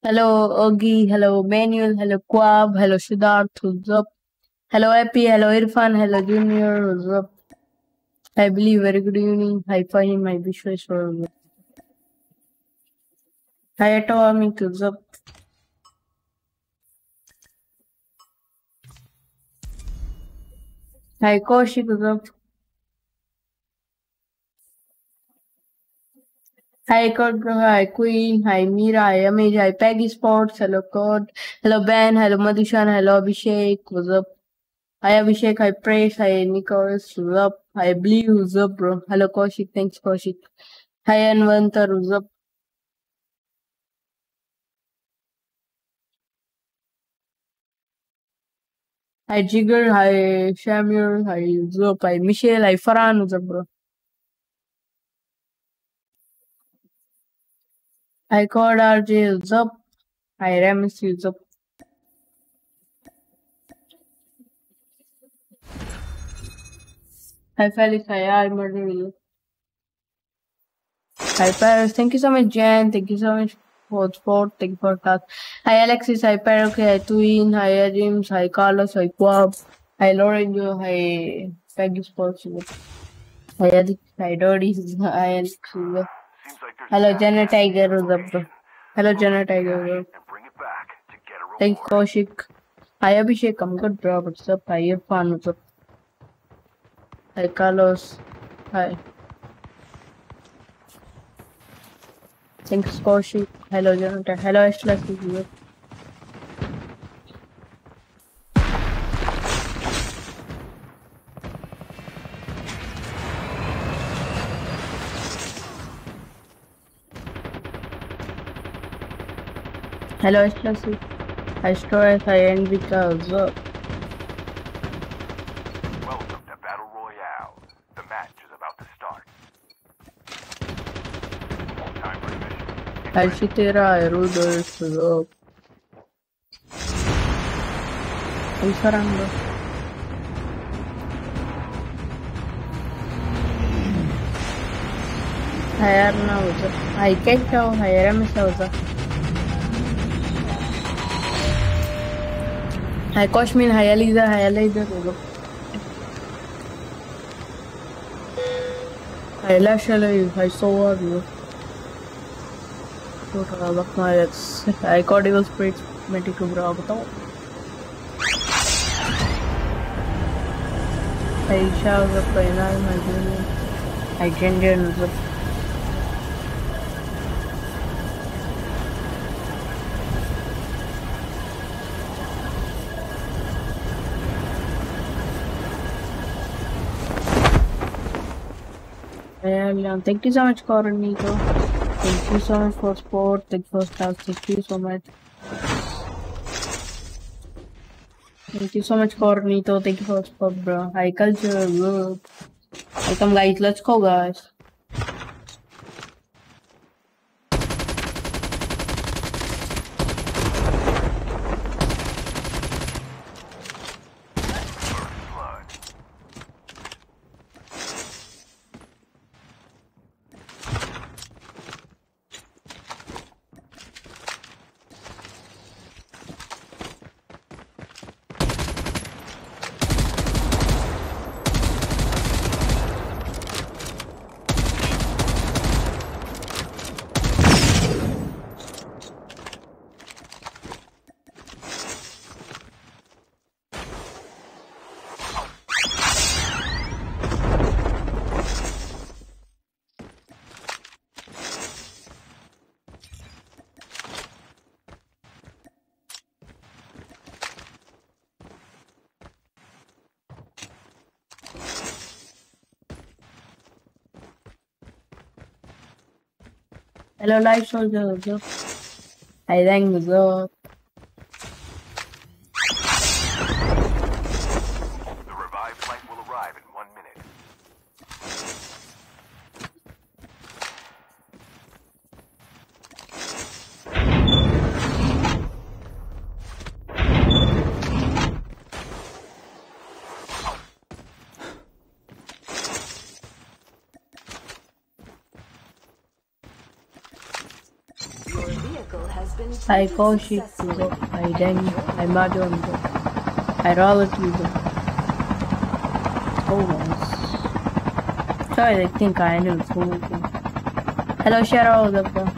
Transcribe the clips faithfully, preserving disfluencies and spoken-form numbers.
Hello, Ogi. Hello, Manuel. Hello, Quab. Hello, Siddharth. What's up? Hello, Epi. Hello, Irfan. Hello, Junior. What's up? I believe very good evening. Hi, Fahim. Hi, Vishweshwar. Hi, Atomic. What's up? Hi, Kaushik. What's up? Hi, Kurt. Bro. Hi, Queen. Hi, Mira. Hi, Amage. Hi, Peggy Sports. Hello, Kurt. Hello, Ben. Hello, Madhushan. Hello, Abhishek. What's up? Hi, Abhishek. Hi, Praise. Hi, Nicholas. What's up? Hi, Blee. What's up, bro? Hello, Kaushik. Thanks, Kaushik. Hi, Anvantar. What's up? Hi, Jigger. Hi, Shamir. Hi, Zop. Hi, Michelle. Hi, Farhan. What's up, bro? Hi, Cod R J. What's up? Hi, Ramis. What's up? Hi, Felix. Hi, I murder. Hi, Paris. Thank you so much, Jan. Thank you so much for support. Thank you for that. Hi, Alexis. Hi, Peroke. Hi, Twin. Hi, James. Hi, Carlos. Hi, Quab. Hi, Lorenzo. Hi, Peggy Sports. Hi, Adik. Hi, Dodie. Hi, Alex. Hello, Jenna Tiger. What's up, bro? Hello, Jenna Tiger. What's up? Thanks, Kaushik. Hi, Abhishek. I'm good, bro. What's up? Hi, Irfan. What's up? Hi, Carlos. Hi. Thanks, Kaushik. Hello, Jonathan. Hello, Ashla. Hello, Ashla. Hi, Stories. Hi, Enrica. What's up? Welcome to Battle Royale. The match is about to start. Time for mission. Hi, Shitera. Hi, Rudolph. What's up? Hi, Saranga. Hi, Arna. What's up? Hi, Keto. Hi, Ramesh. What's up? Hi, Koshmin. Hi, Aliza. Hi, Aliza. What's up? Hi, Lashala. Hi, Soa. What's up? Look, my ex. Hi, Cordial Spirits. Medical Bra. बताओ. Hi, Isha. What's up? Kaina. Hi, Junior. Hi, Ginger. What's up? And thank you so much, Coronito. Thank you so much for support. Thank you for stars. Thank you so much. Thank you so much, Coronito. Thank you for support, bro. Hi, culture. Bro. Welcome, guys. Let's go, guys. Hello, live soldier. What's up? Hi, thank what's up? The revived flight will arrive in one minute. Your vehicle has been I planted Koshi to successfully. go. I Deng. I Madon go. I Robert to go. Oh, nice. Sorry, I think I knew it's cool. Hello, Shadow. The Chip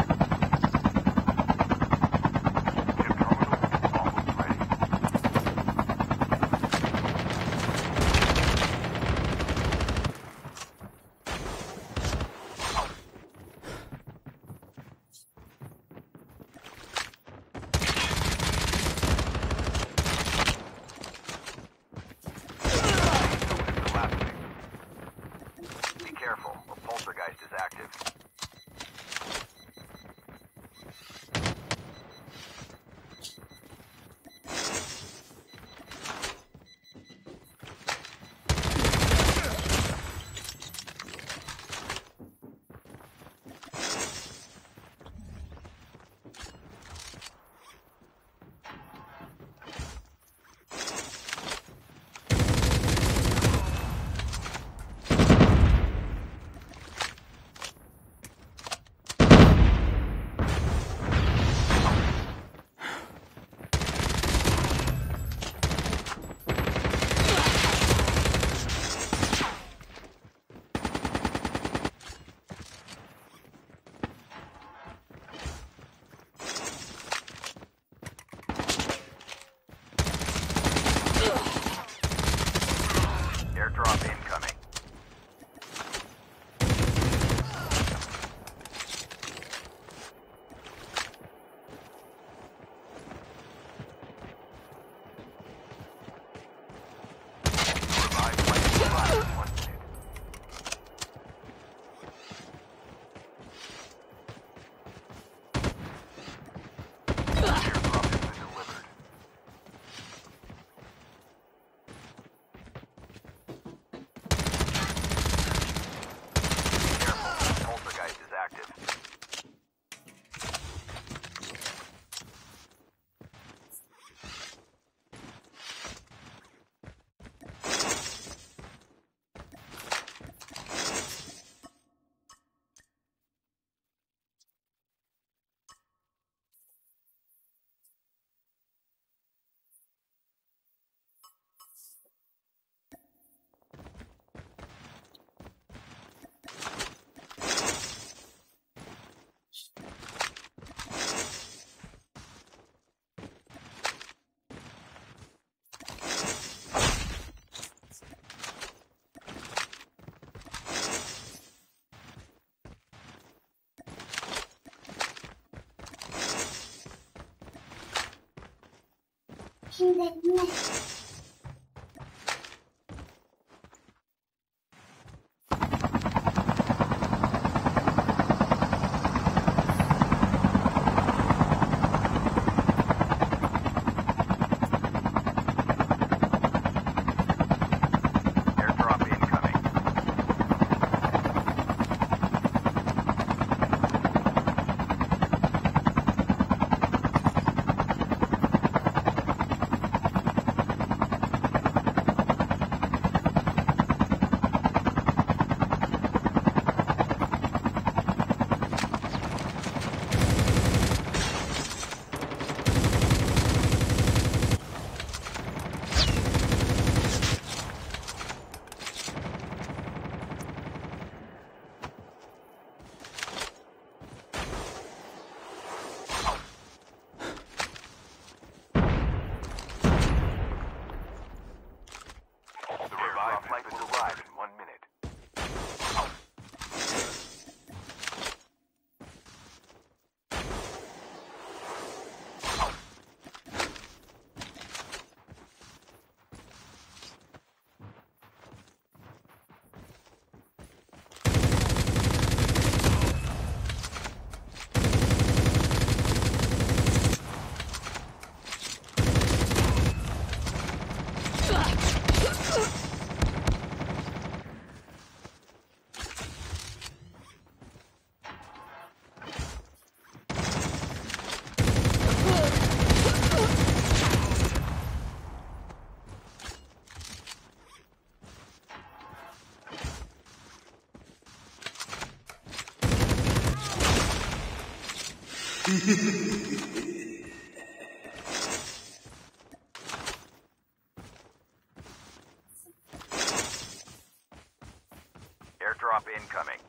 Airdrop incoming.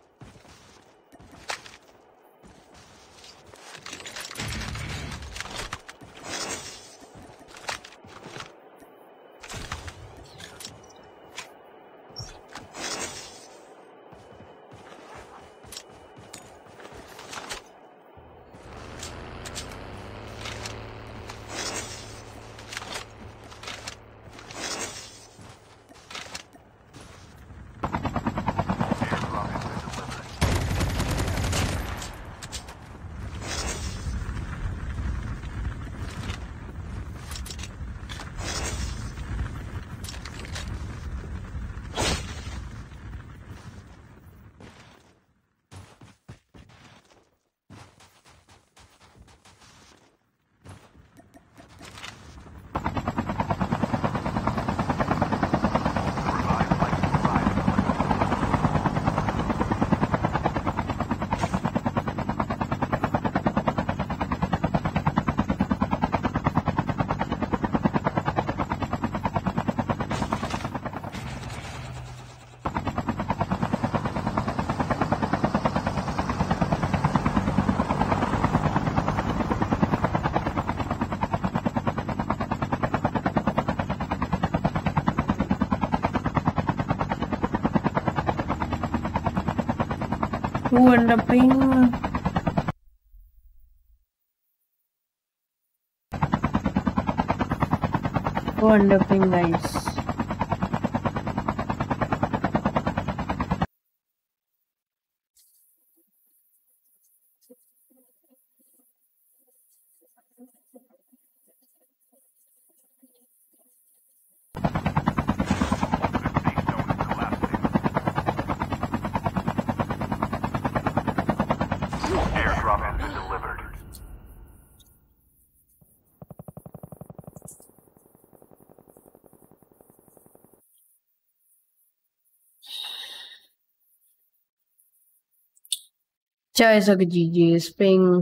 Who ended up being Who ended up being nice. Airdrop has been delivered. Chai sak G G Spring.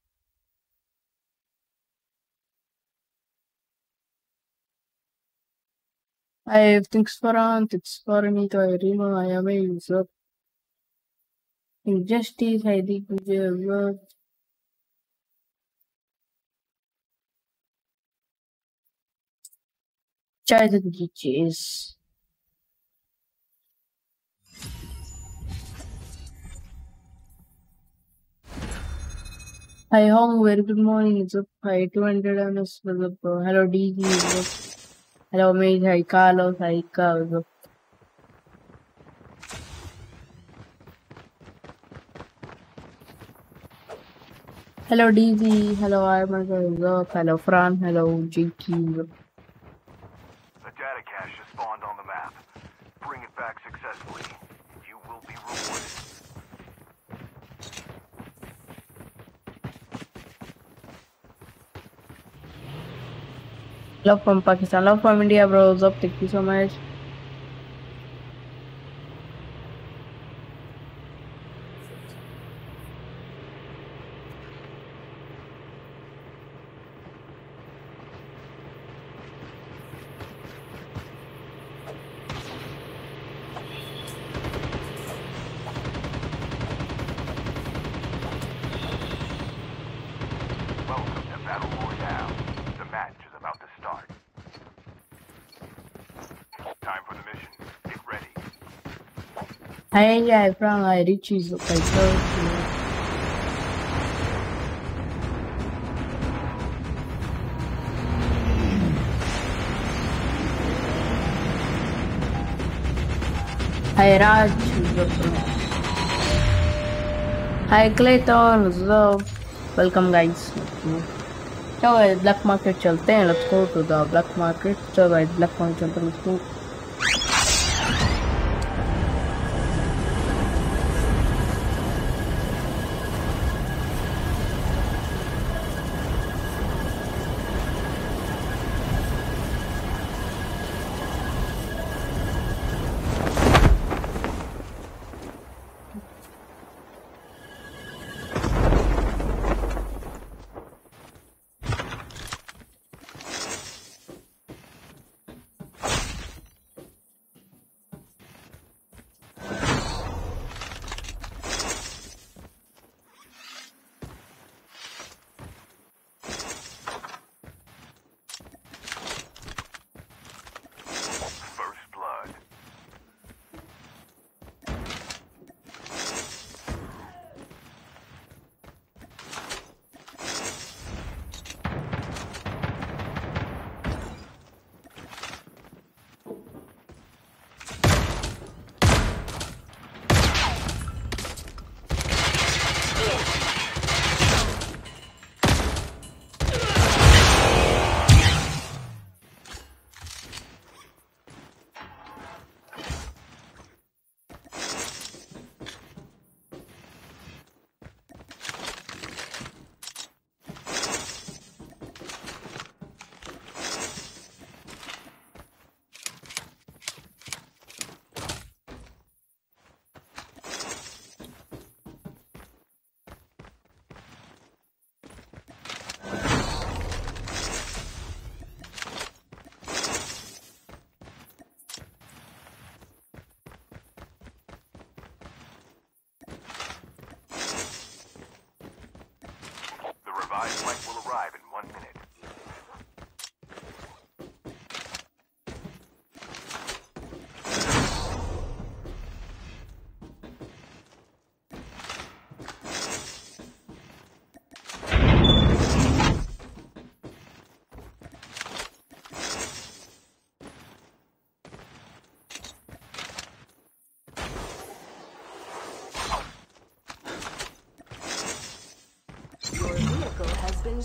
I have things for on, it's for me to I Reno, I am a user. Injustice, I think we have Chai sak G G is. Hi Hong, very good morning. It's up. Hi two hundred M S was up. Hello D G. Hello Mage. Hi Carlos. Hi Ika was up. Hello D Z. Hello Armor was up. Hello Fran. Hello J Q was up. The data cache has spawned on the map. Bring it back successfully. You will be rewarded. Love from Pakistan. Love from India, bro. What's up? Thank you so much. Welcome to Battle Royale. The match is about to start. Time for the mission. Get ready. Hi, yeah, from I Richie's up. I told you. Hi Raj, hi Clayton, what's up? Welcome guys. चलो guys, black market चलते हैं. Let's go to the black market. चलो guys, black market चलते हैं. Let's go.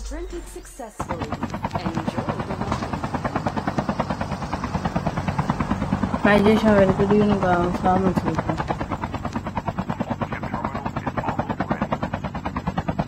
was printed successfully. Enjoy the ride. Mas deixa eu ver o que eu digo no carro, só uma coisa. Chip terminal is almost ready.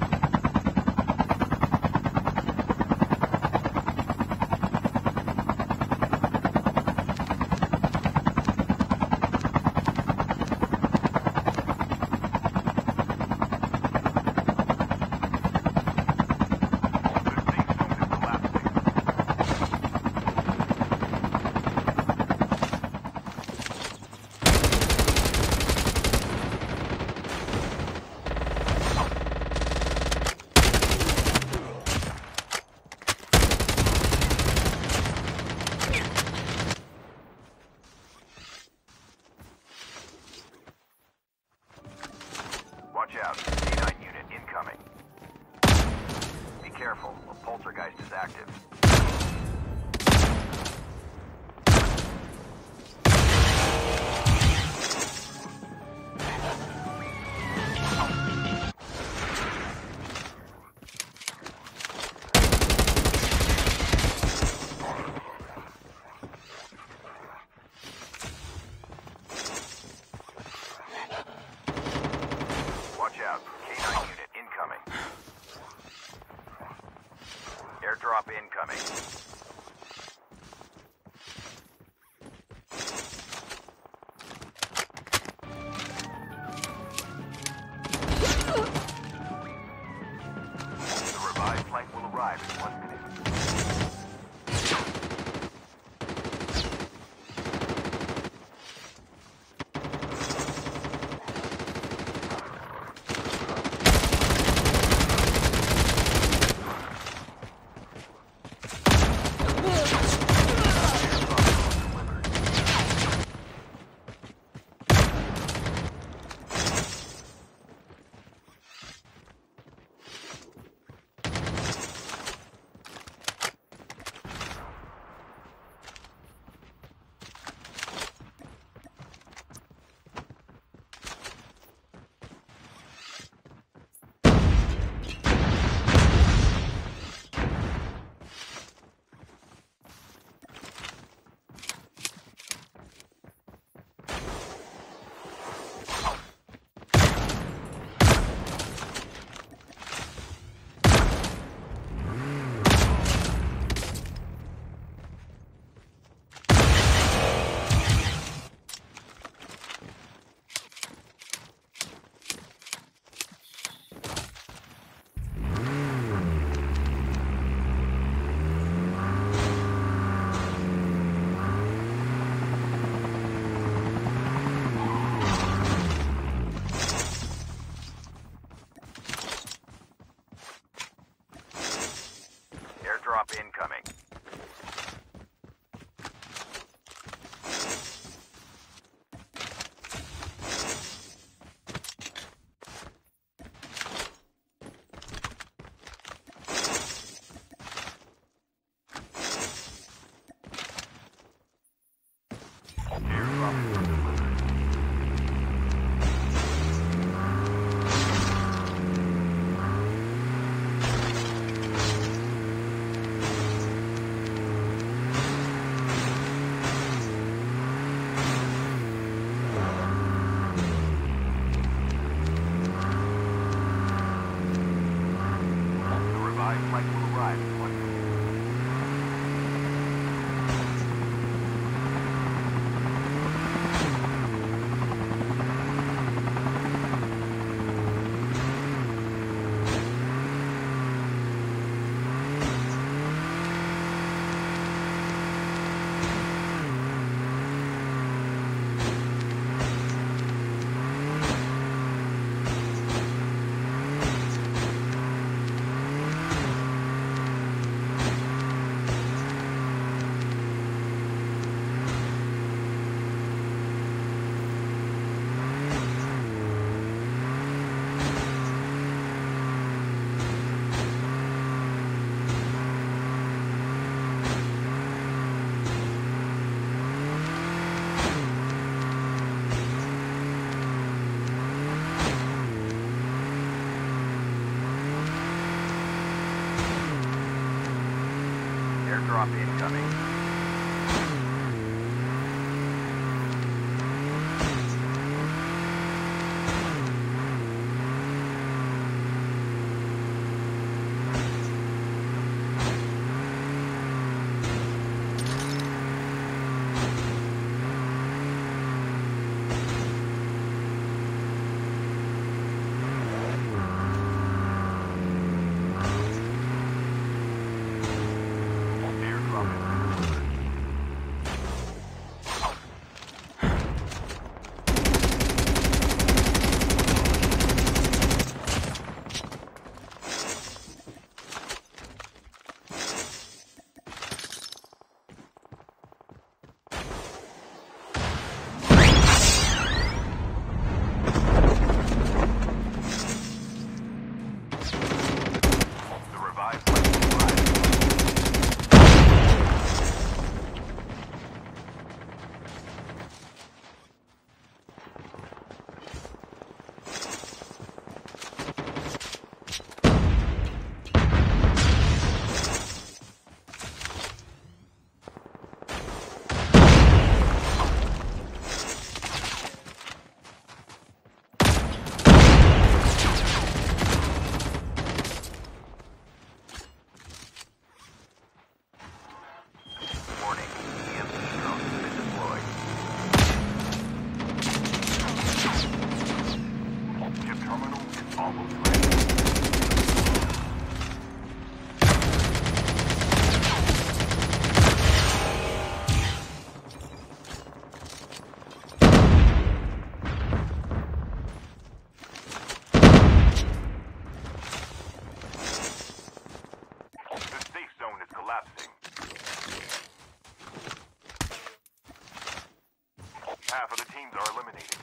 Watch out. C nine unit incoming. Be careful. A poltergeist is active. Watch out. K nine unit incoming. Airdrop incoming. The revived flight will arrive in one minute. Airdrop incoming. Airdrop is delivered. Airdrop incoming. Half of the teams are eliminated.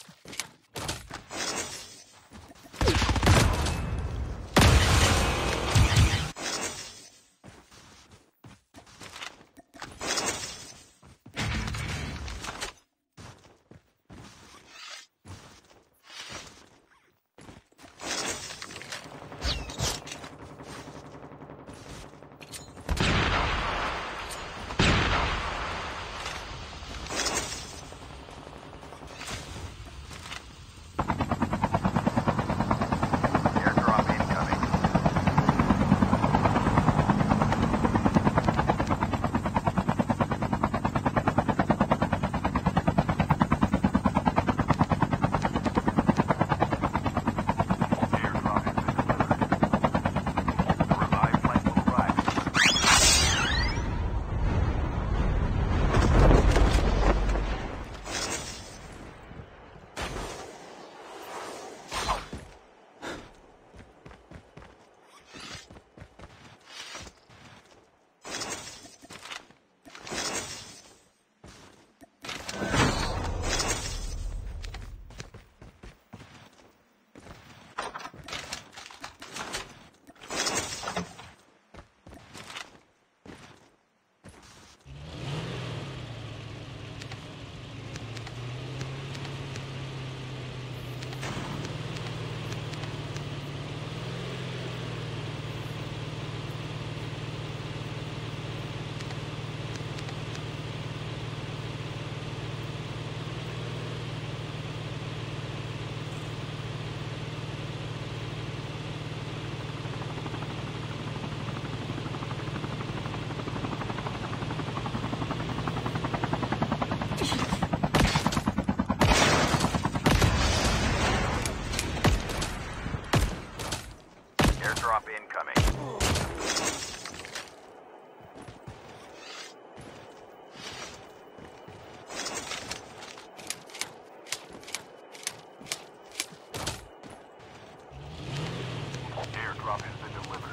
Airdrop incoming. Airdrop has been delivered.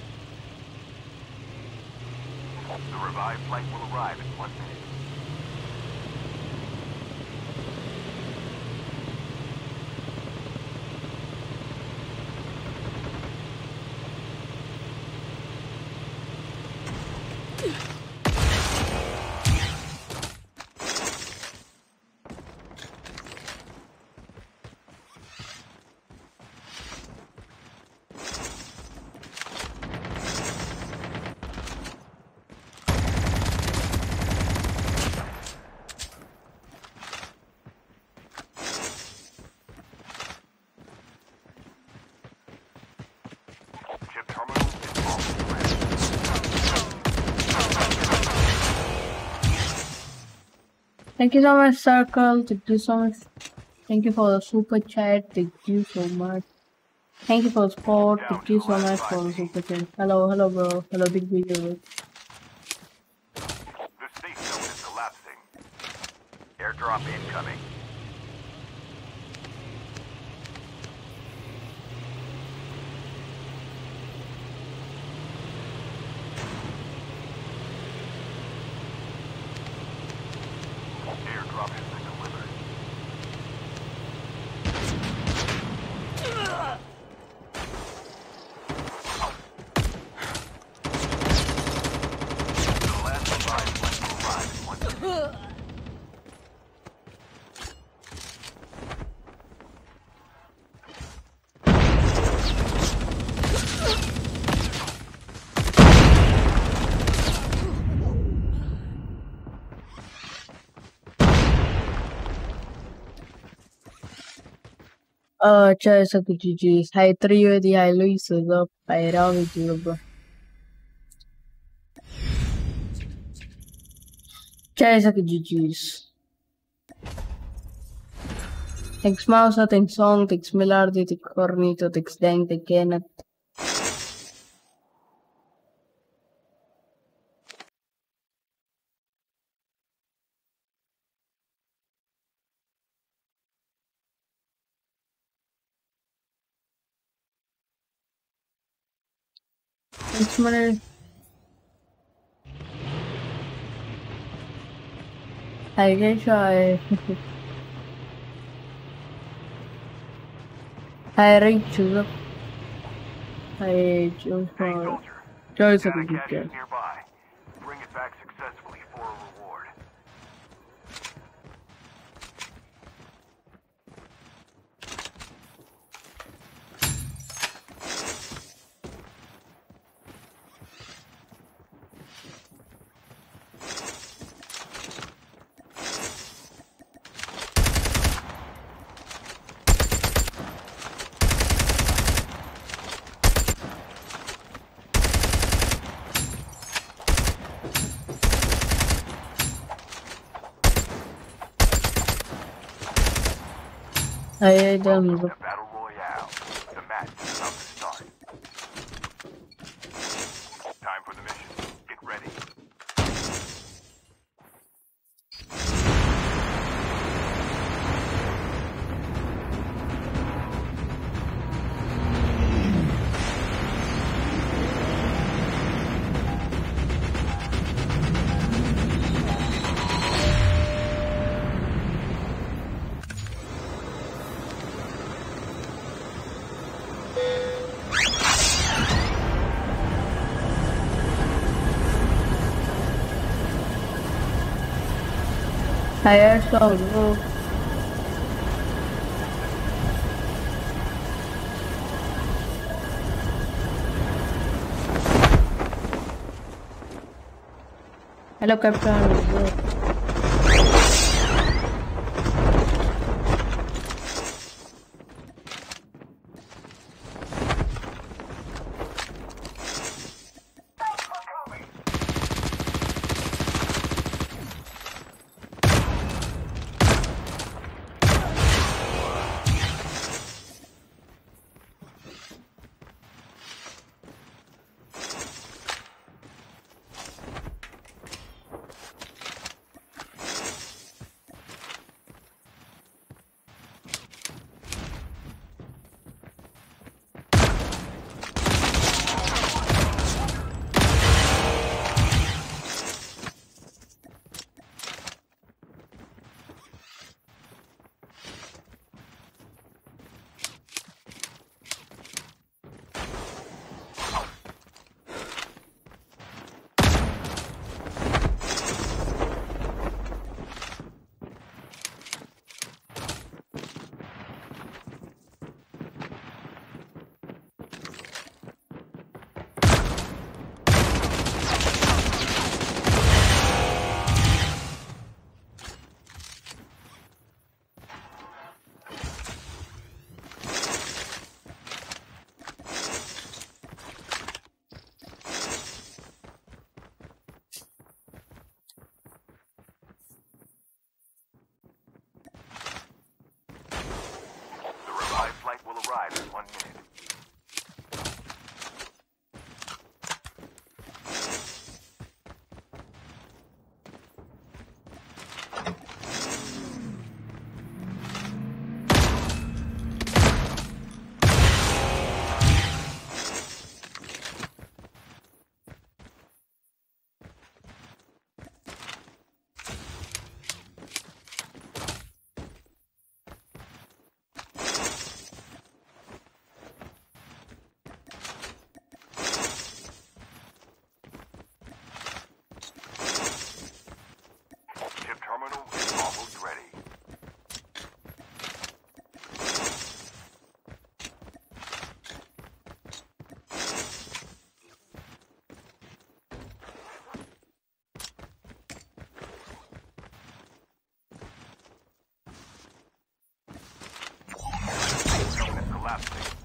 The revived flight will arrive in one minute. Thank you so much, Circle. Thank you so much. Thank you for the super chat. Thank you so much. Thank you for the support. Down Thank to you the so last much five for the teams. super chat. Hello, hello, bro. Hello, big video. The safe zone is collapsing. Airdrop incoming. Airdrop has been delivered. The last survived flight will arrive in one minute. Uh, ciao, sa che G G. Hai trio di hai Luis, so, hai Ravi, bro. Ciao, sa che G G's. Thanks Mausa, thanks Song, thanks Milardi, thanks Cornito, thanks Dang, thanks Kenneth. Thanks Manny. Hai Geisha, hai... hai Rachel, hai Hey Joshua. soldier, Ciao, sa data che cache G is G. nearby. Bring it back successfully for a reward. Hai done, Welcome bro. to Battle Royale. The match is about to start. Time for the mission. Get ready. Hai Airsoft, bro. Hello, Captain, bro. back in one minute. Chip terminal is almost ready. Zone is collapsing.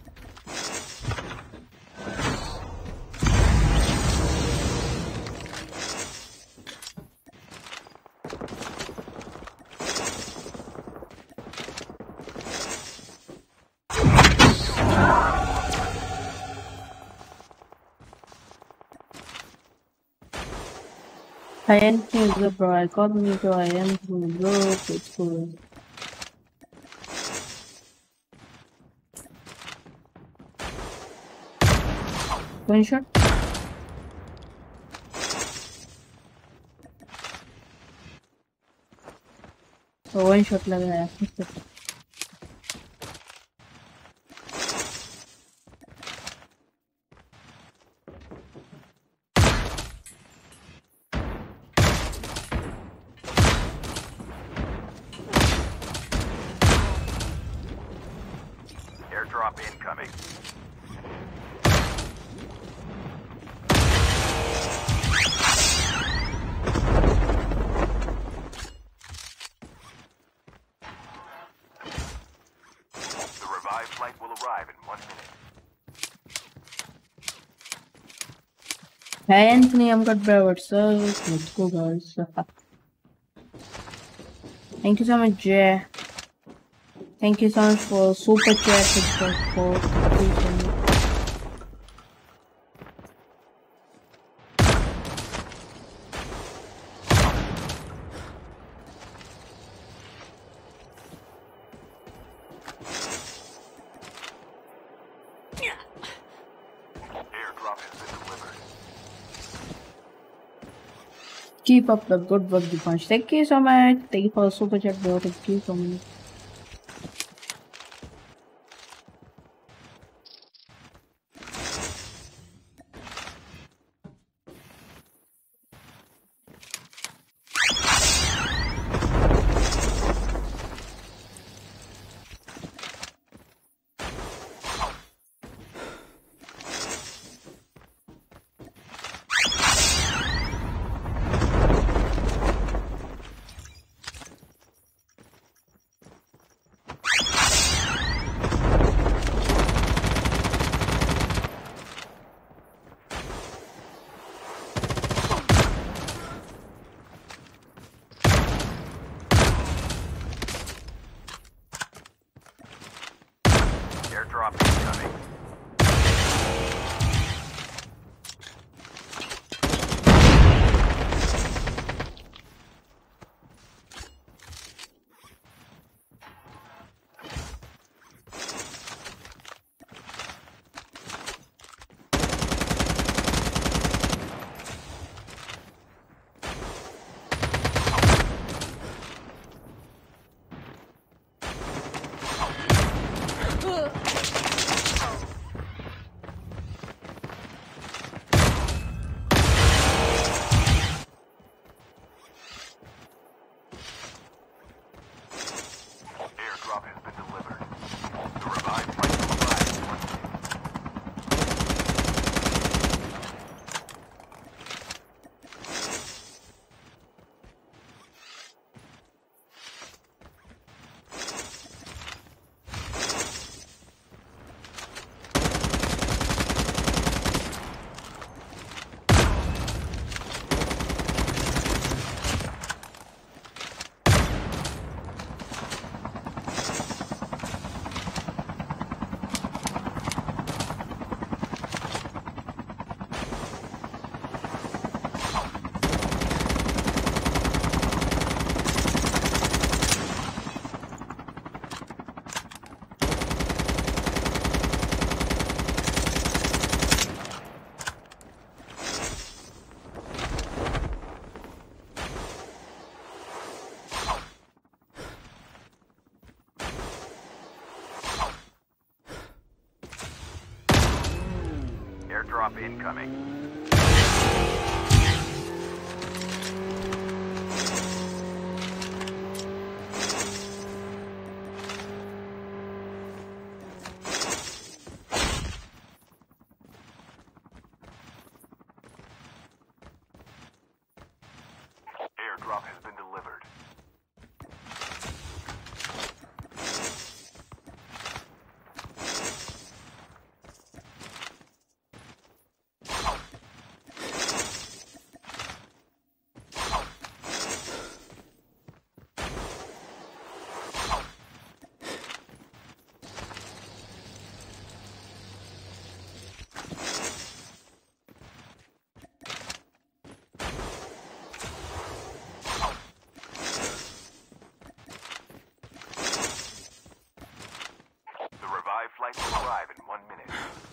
I am the bro. I got me to I am the bro. It's cool. One shot. Oh, one shot लगाया. Airdrop incoming. The revived flight will arrive in one minute. Hey Anthony, I'm got bro. What's up? Let's go, guys. Thank you so much, Jay. Thank you so much for super chat for for completion. Airdrop has been delivered. Keep up the good work, Dipansh. Thank you so much. Thank you for the super chat, bro. Thank you so much. Airdrop incoming. Airdrop has been delivered. Flight will arrive in one minute.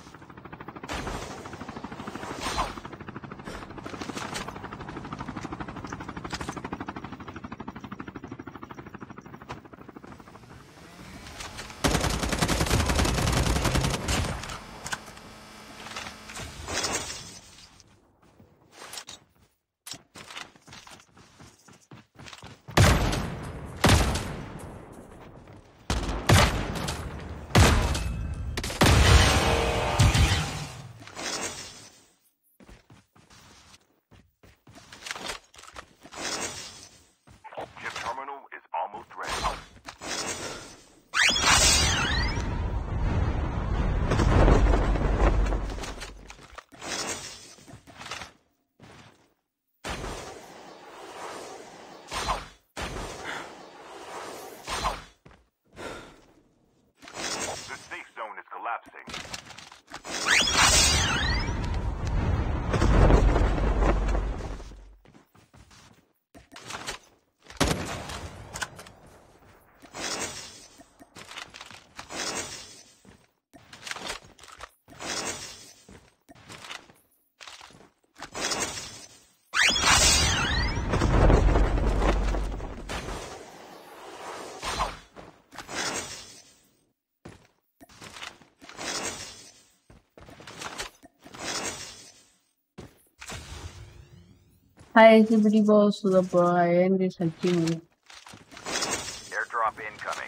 Hi, everybody goes to the bro. I end this continue. Airdrop incoming.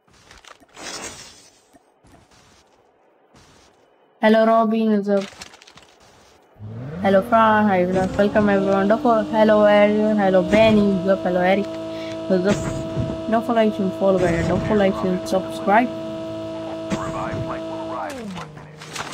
Hello, Robin. What's up? Hello, Fran. Hi, welcome everyone. Don't follow. Hello, Ariel. Hello, Benny. What's up? Hello, Eric. What's up? Don't follow and follow, guys. Don't follow and subscribe. The revived flight will arrive in one minute.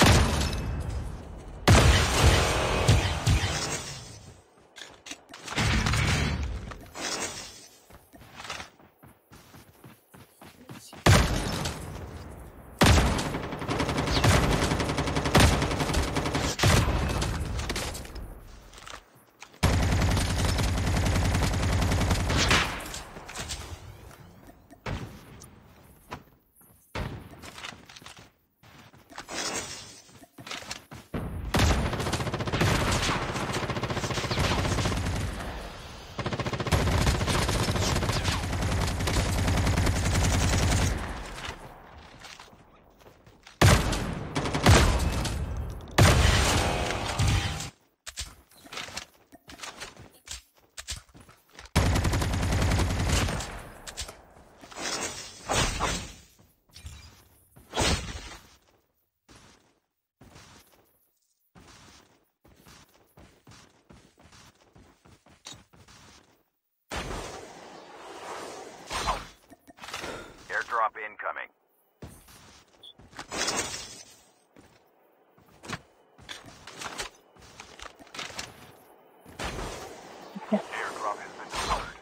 Airdrop incoming. Airdrop has been delivered.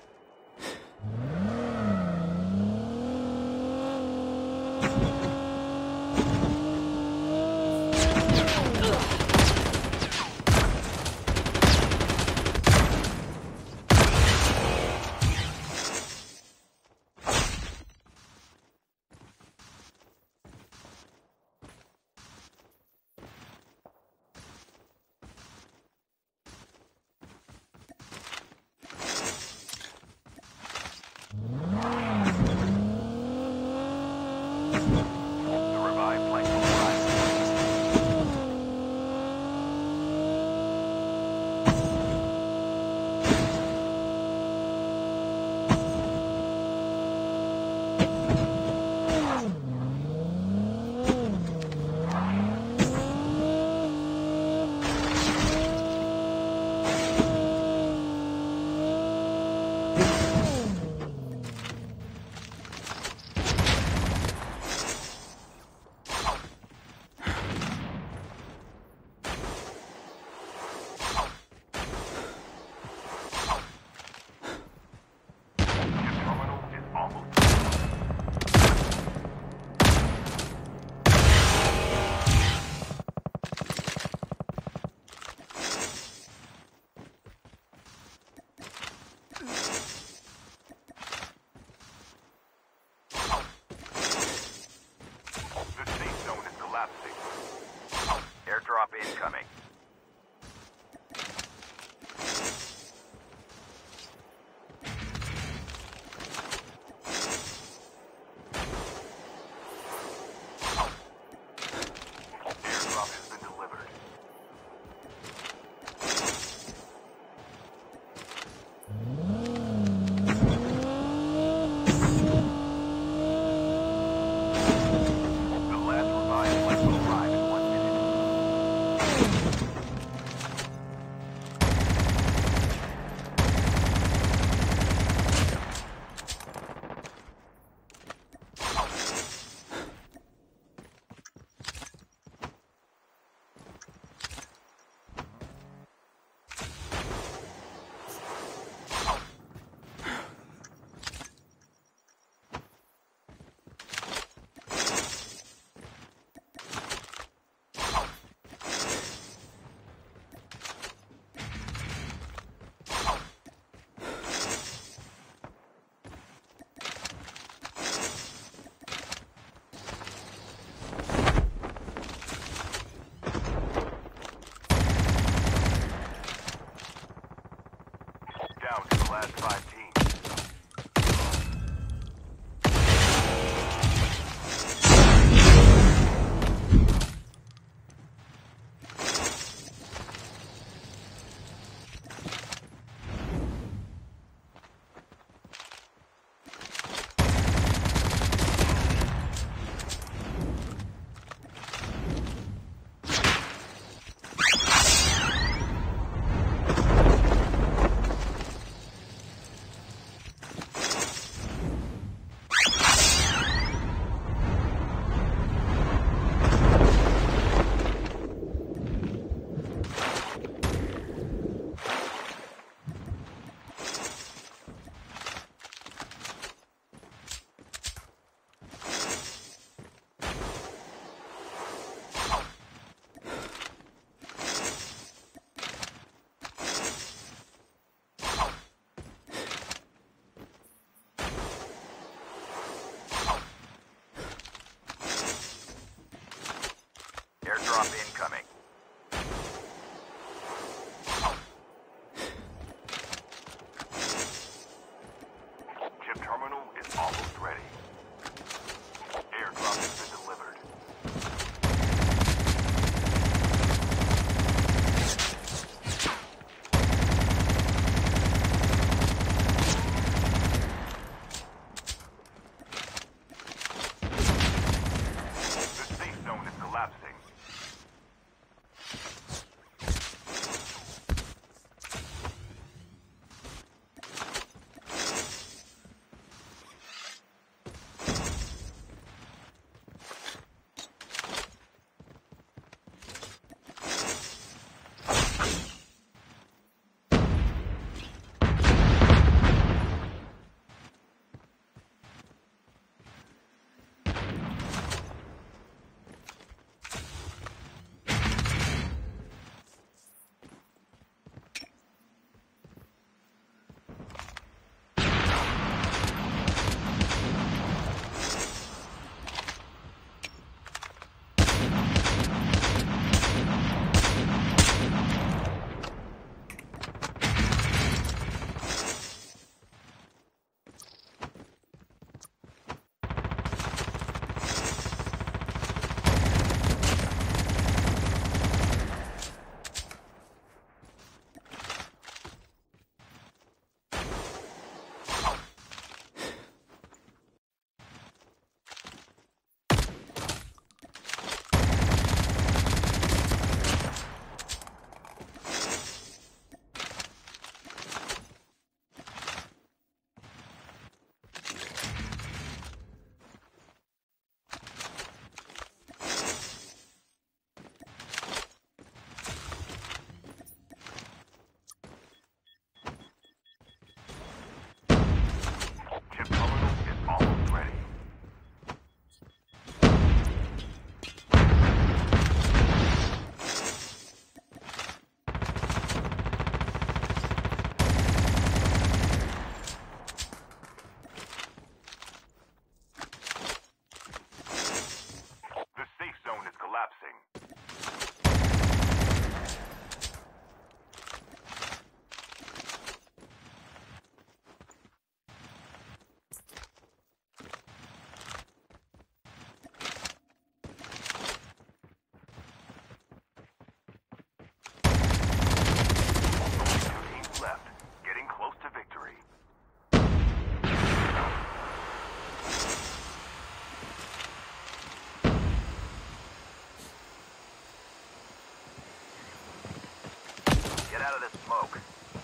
out of the smoke.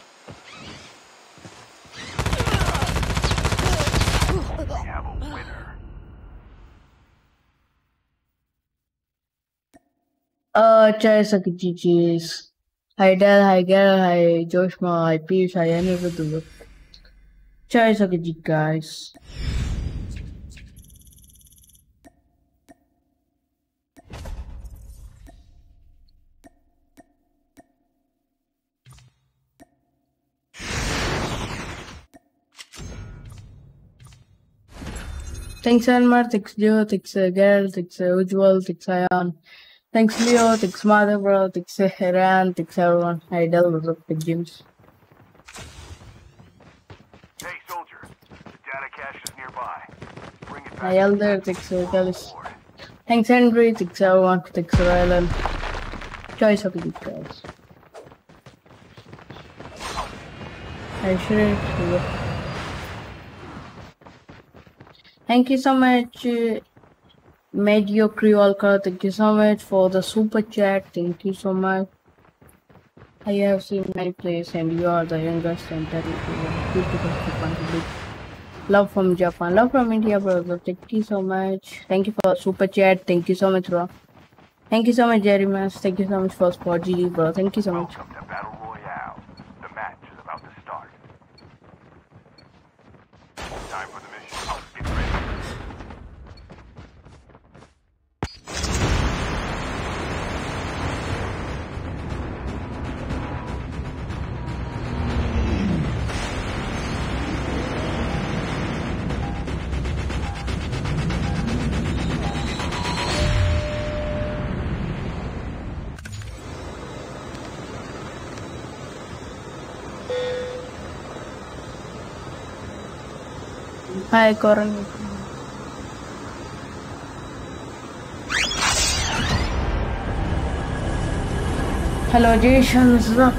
We have a winner. Uh, Chai Saki Chichis. Hi Dell, hi Gary, hi Joshua, hi Peace, hi Anirudhu. Chai Saki Chi, guys. Thanks Anmar, thanks Joe, thanks uh, Gerald, thanks uh, Ujwal, thanks Ion, thanks Leo, thanks Mother Bro, thanks uh, Heran, thanks everyone. Hi Del, what's up, Big James? Hey, soldier. The data cache is nearby. Bring it back. Hi Elder, thanks uh, Gallus. Thanks Henry, thanks everyone, thanks Rylan. Choice of these guys. I should. Thank you so much, uh, Mediocre Walker. Thank you so much for the super chat. Thank you so much. I have seen many plays, and you are the youngest and talented people to contribute. Love from Japan, love from India, brother. Thank you so much. Thank you for super chat. Thank you so much, bro. Thank you so much, Jerry Mas. Thank you so much for Spot G D, bro. Thank you so much. Welcome to Battle Royale. The match is about to start. Time for the mission. Get ready. Hi, Coron. Hello, Jason. What's up?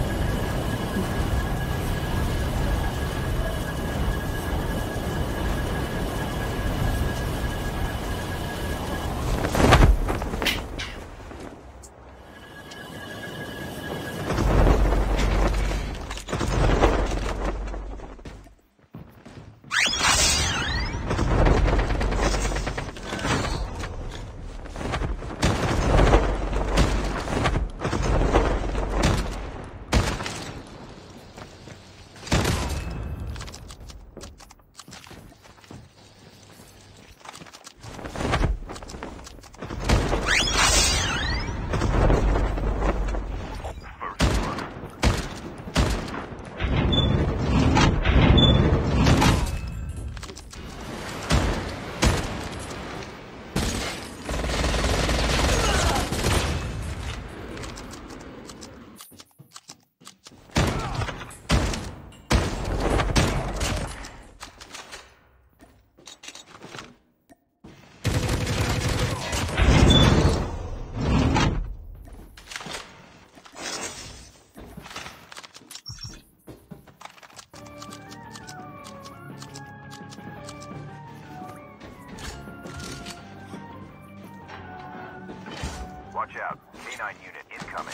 Watch out. K nine unit incoming.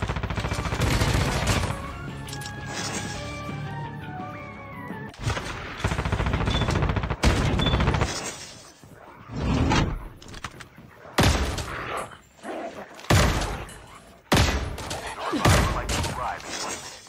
Like to arrive in one minute.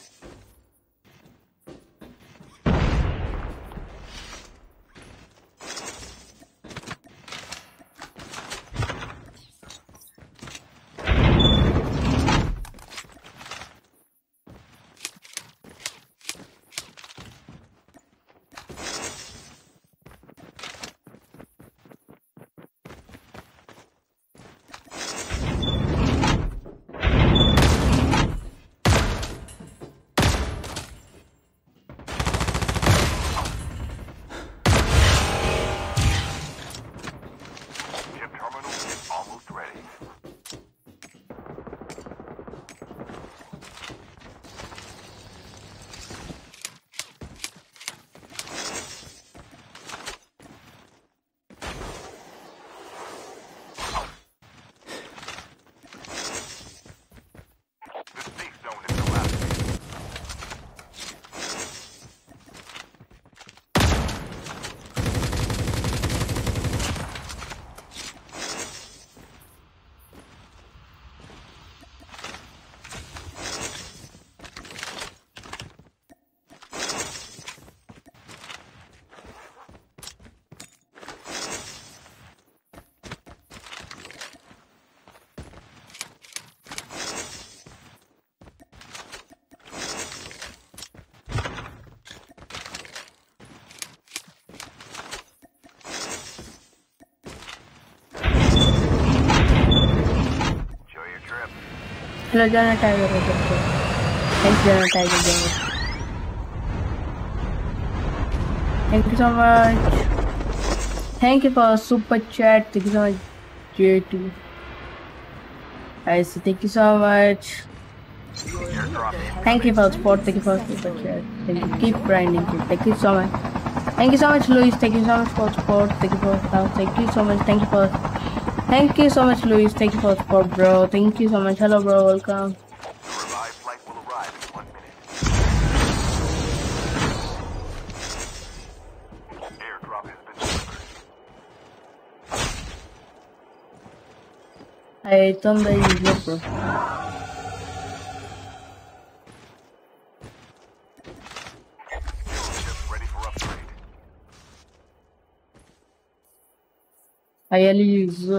Hello, Jana Tiger. Thanks, Jana Tiger. Thank you so much. Thank you for super chat. Thank you so much, J two. I see. Thank you so much. Thank you for support. Thank you for super chat. Thank you. Keep grinding. Thank you so much. Thank you so much, Luis. Thank you so much for support. Thank you for stuff. Thank you so much. Thank you for. Thank you so much, Luis. Thank you for support, bro. Thank you so much. Hello, bro. Welcome. The revived flight will arrive in one minute. Airdrop has been delivered. I turned the user, bro. Ship ready for upgrade. I only use.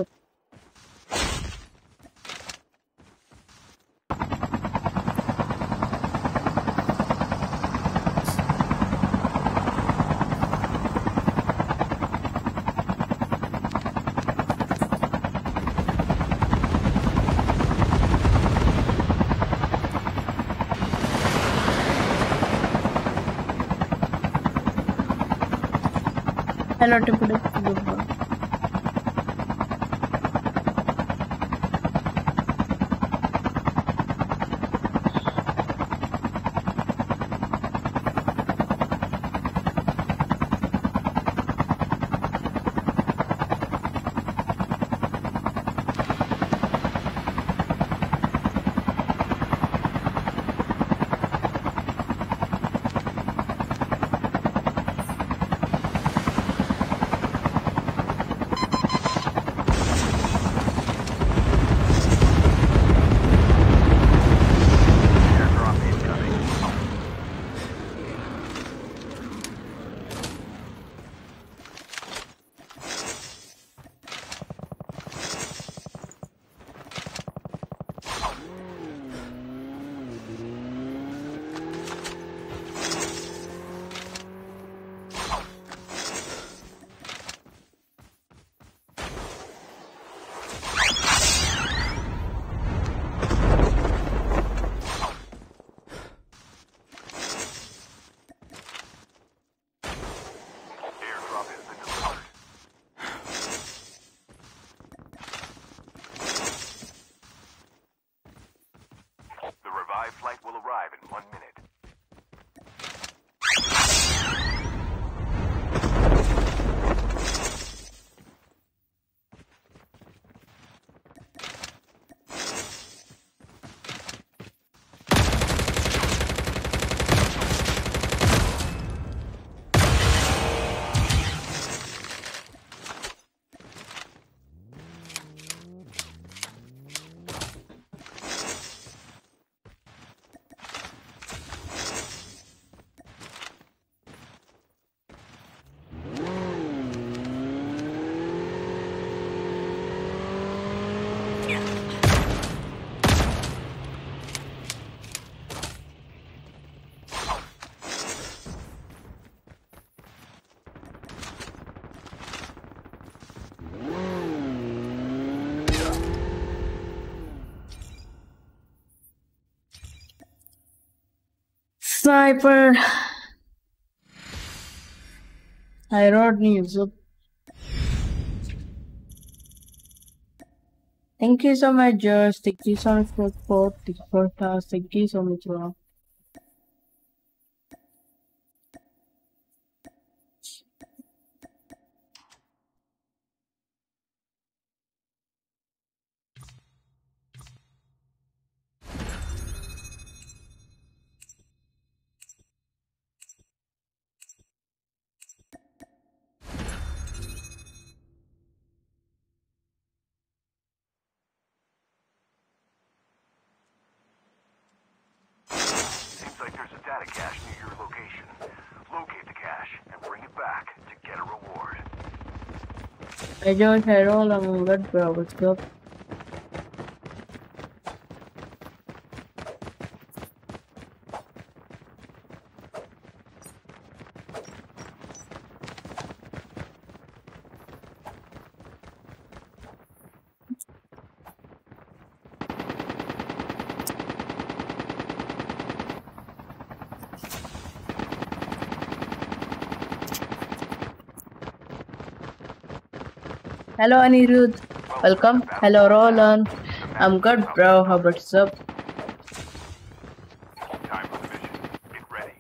Hello, Tipu Tipu. Airdrop incoming. Airdrop has been delivered. The revived flight will arrive in one minute. Sniper. I wrote news. Thank you so much, Josh. Thank you so much for support. Thank you for task. Thank you so much, bro. Seems like there's a data cache near your location. Locate the cache and bring it back to get a reward. I Josh, I roll. I'm good, bro. Let's go. Hello Anirudh. Well, Welcome. the Hello battle Roland. the map I'm is good, about bro. to How start. about you? Time for the mission. Get ready.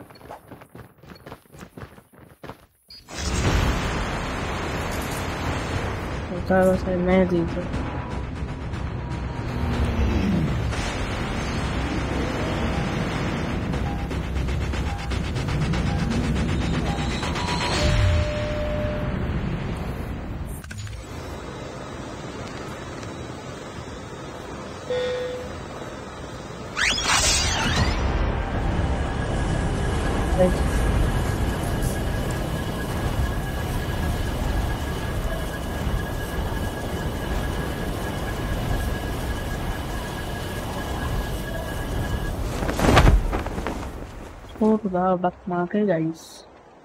Otra cosa en medio. Oh, wow, back market, guys.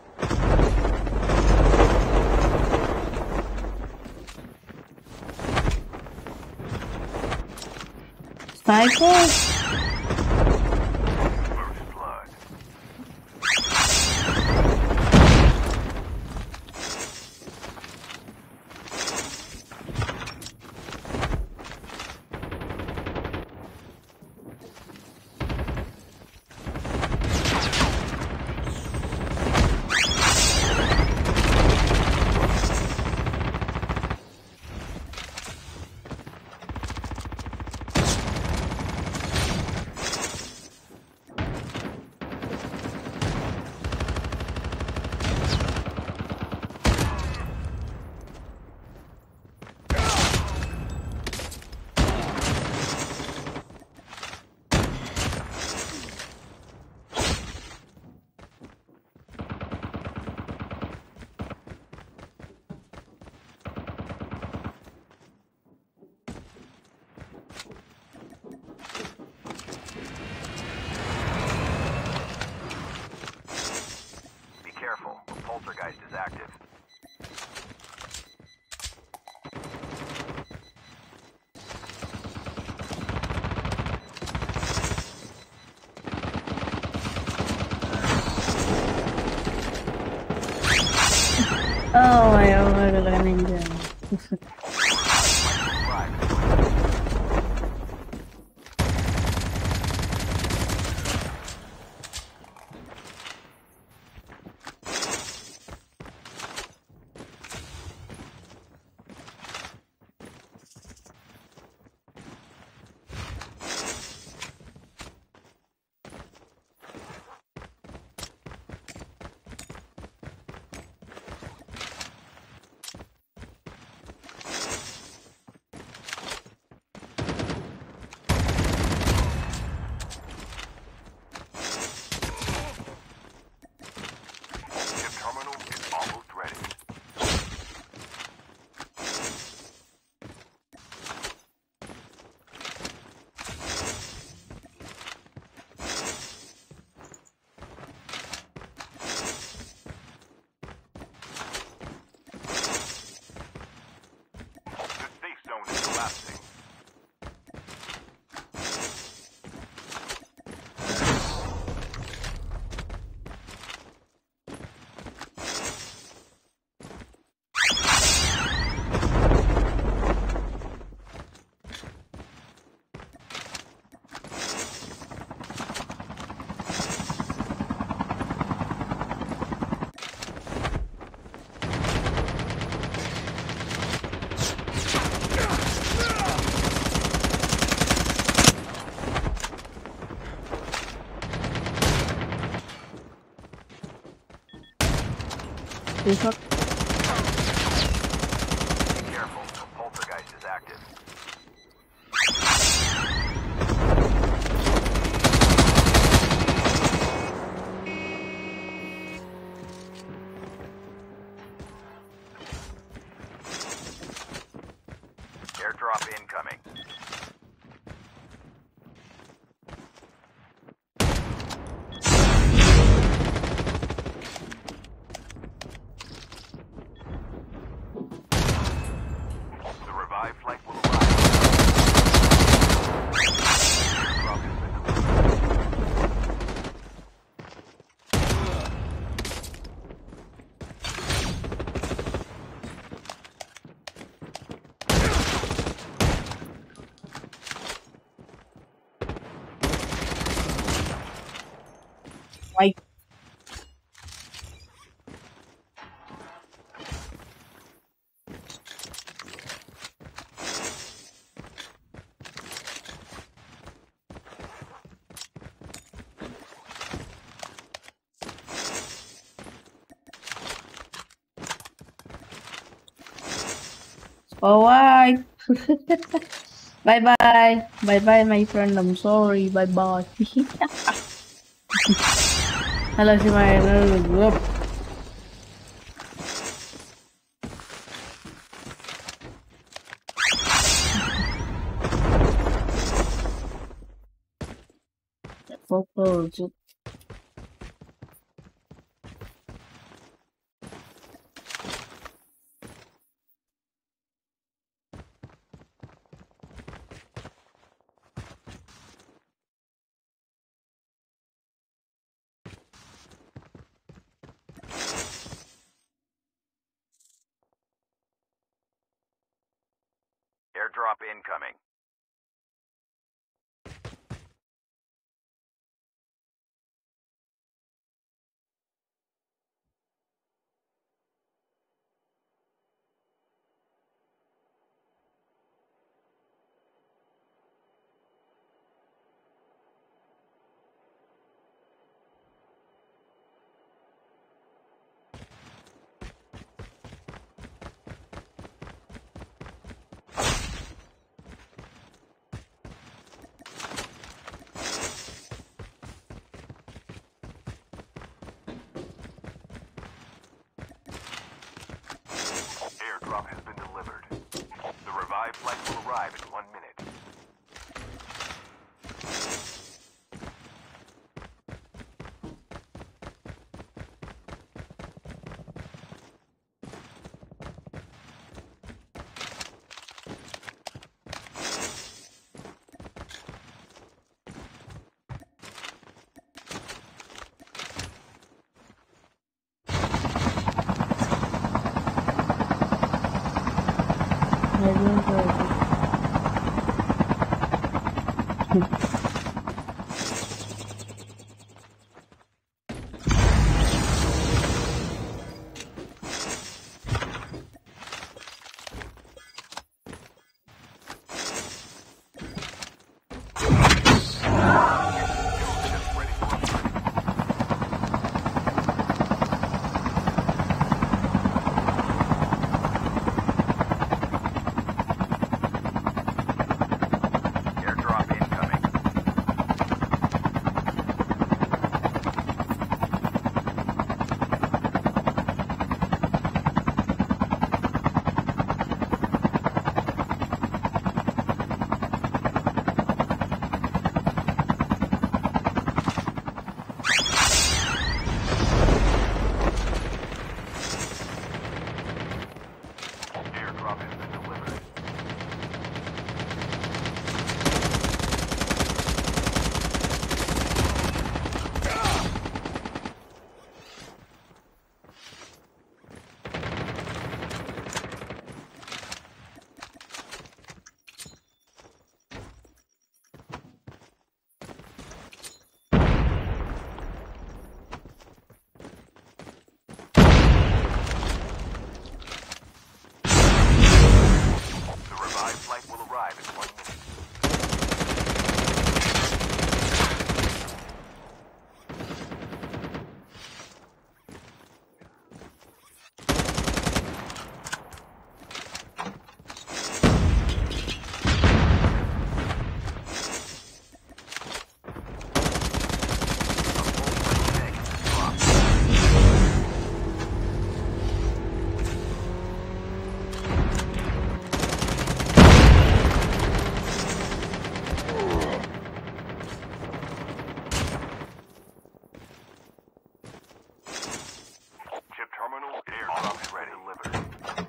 Sniper? First blood. Be careful. The poltergeist is active. Oh my god, the ninja. Chip terminal is almost ready. The safe zone is collapsing. This one. Be careful. The poltergeist is active. Airdrop incoming. Alright. Bye bye. Bye bye, my friend. I'm sorry. Bye bye. Halo si Mainer group. Fokus. Airdrop incoming. Airdrop has been delivered. The revived flight will arrive in one minute. I don't know. Airdrop incoming. Airdrop has been delivered. The revived flight will arrive in one minute. Chip terminal airdrop is ready. Delivered.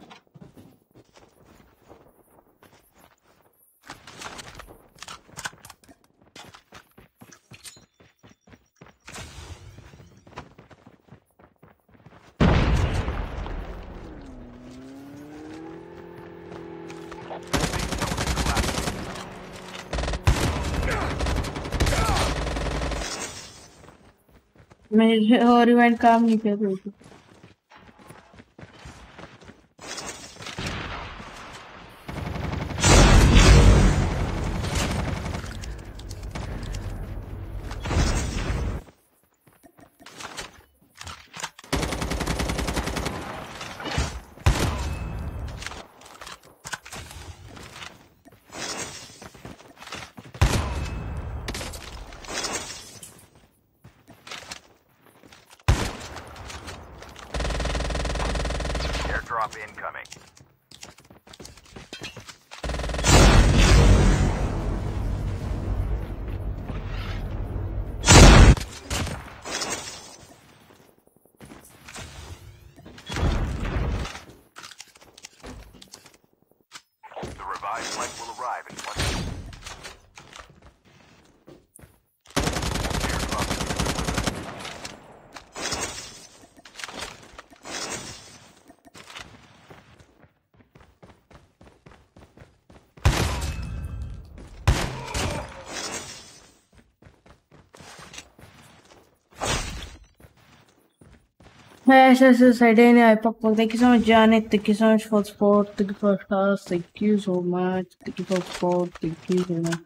मैं और event काम नहीं कर रही थी Airdrop incoming. The revived flight will arrive in one minute. Airdrop is delivered. Yes, yes, yes, I didn't. I pop. Thank you so much, Janet. Thank you so much for support. Thank you for stars. Thank you so much. Thank you for support. Thank you so much.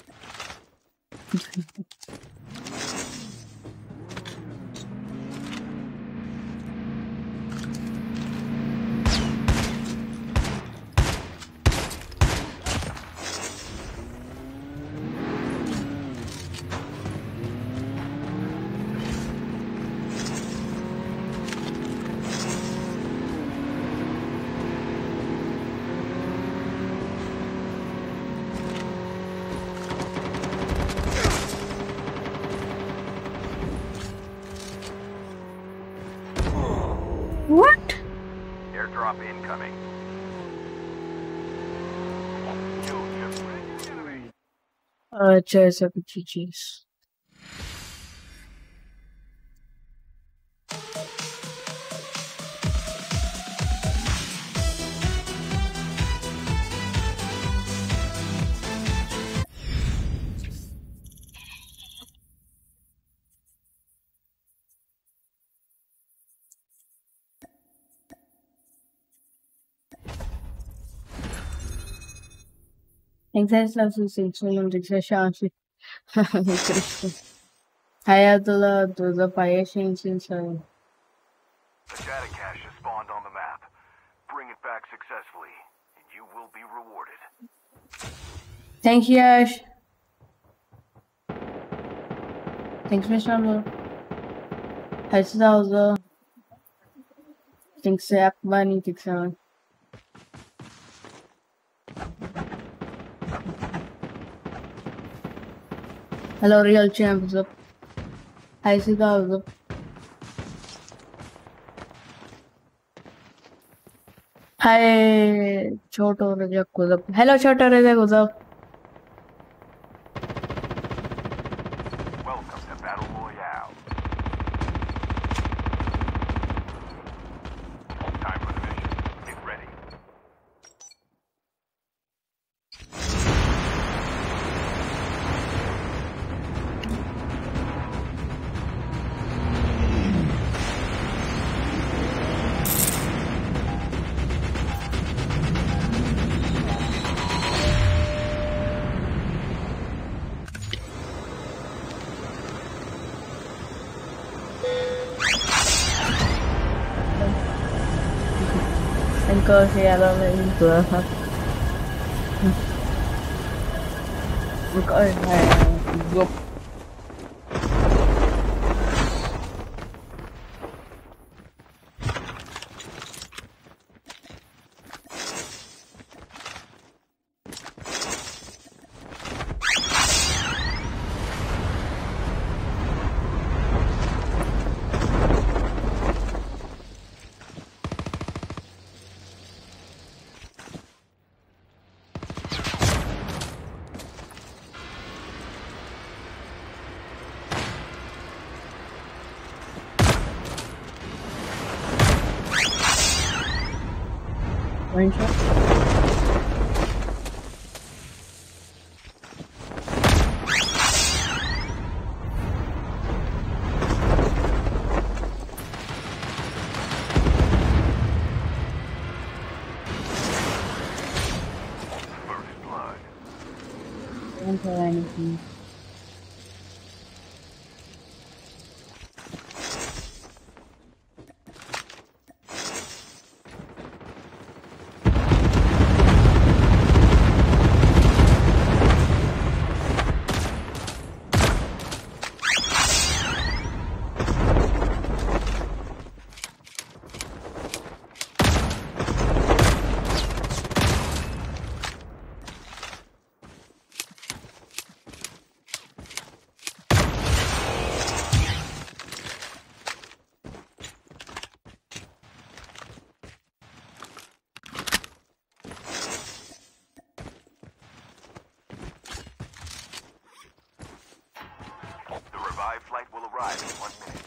What? Airdrop incoming. Uh, cheers, happy cheese. Thanks, I love you, six million, six Shanshi. Krishna. Hayatullah, those are patience inside. The data cache has spawned on the map. Bring it back successfully, and you will be rewarded. Thank you, Ash. Thanks, Mister Amber. Thanks, Dowser. Thanks, App Bunny, thanks, Alan. Hello, Real Champ, what's up? Hi, Sita, what's up? Hi, Choto Rajak, what's up? Hello, Choto Rajak, what's up? Welcome to Battle Royale. Time for the mission. Get ready. Anh cơ xe đâu lên cửa hả? Coi này gục. Range shot. First blood. Don't try anything. arrive in one minute.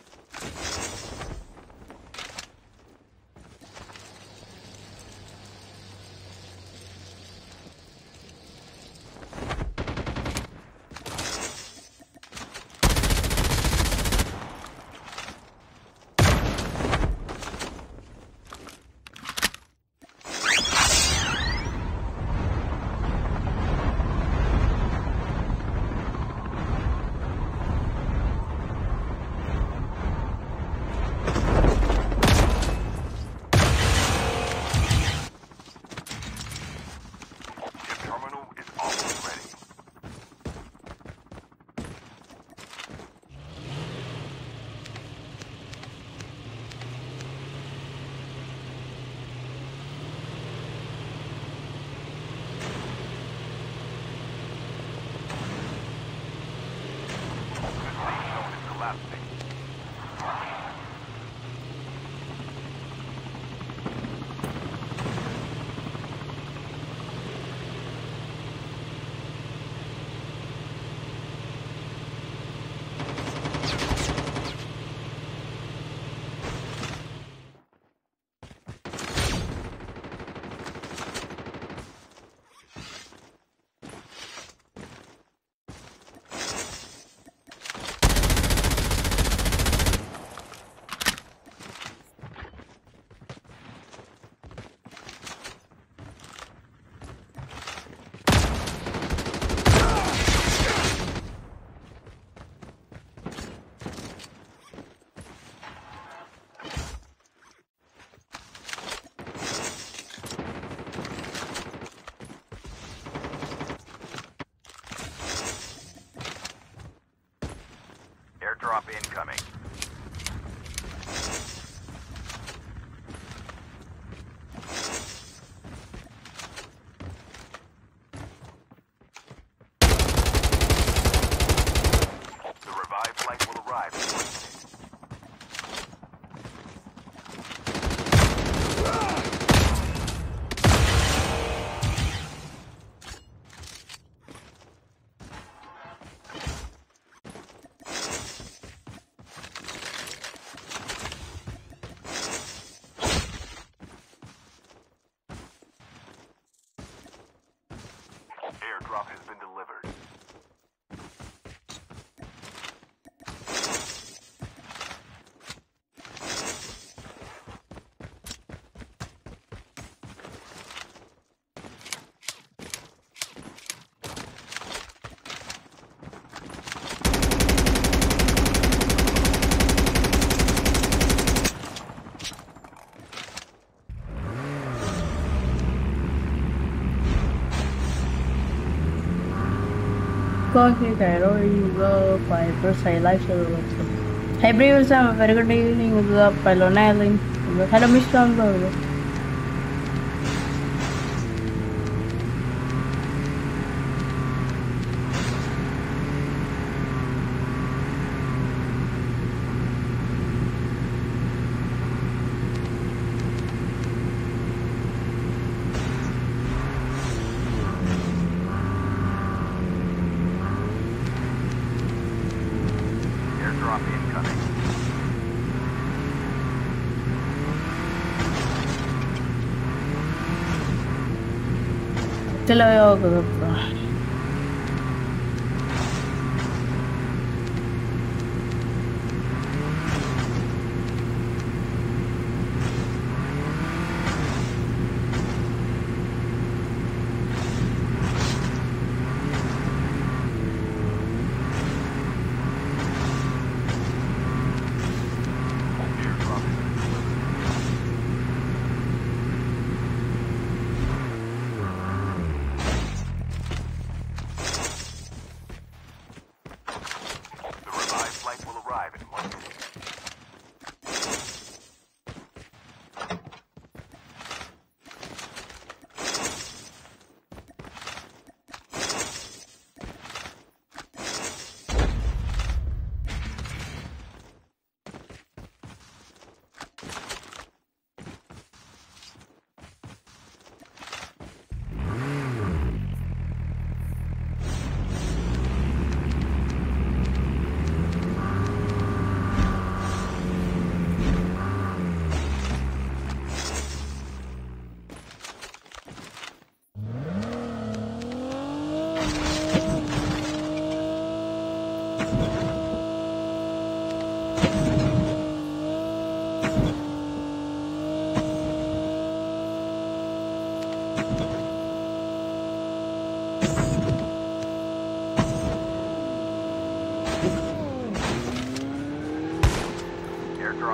Airdrop incoming. The revived flight will arrive in one minute. Airdrop has been delivered. Có khi kể rồi juga phải selesai live server. Hey bro, sama very good evening juga Pelonelin. Hello Mister Bro. Airdrop incoming. Te lo veo bro.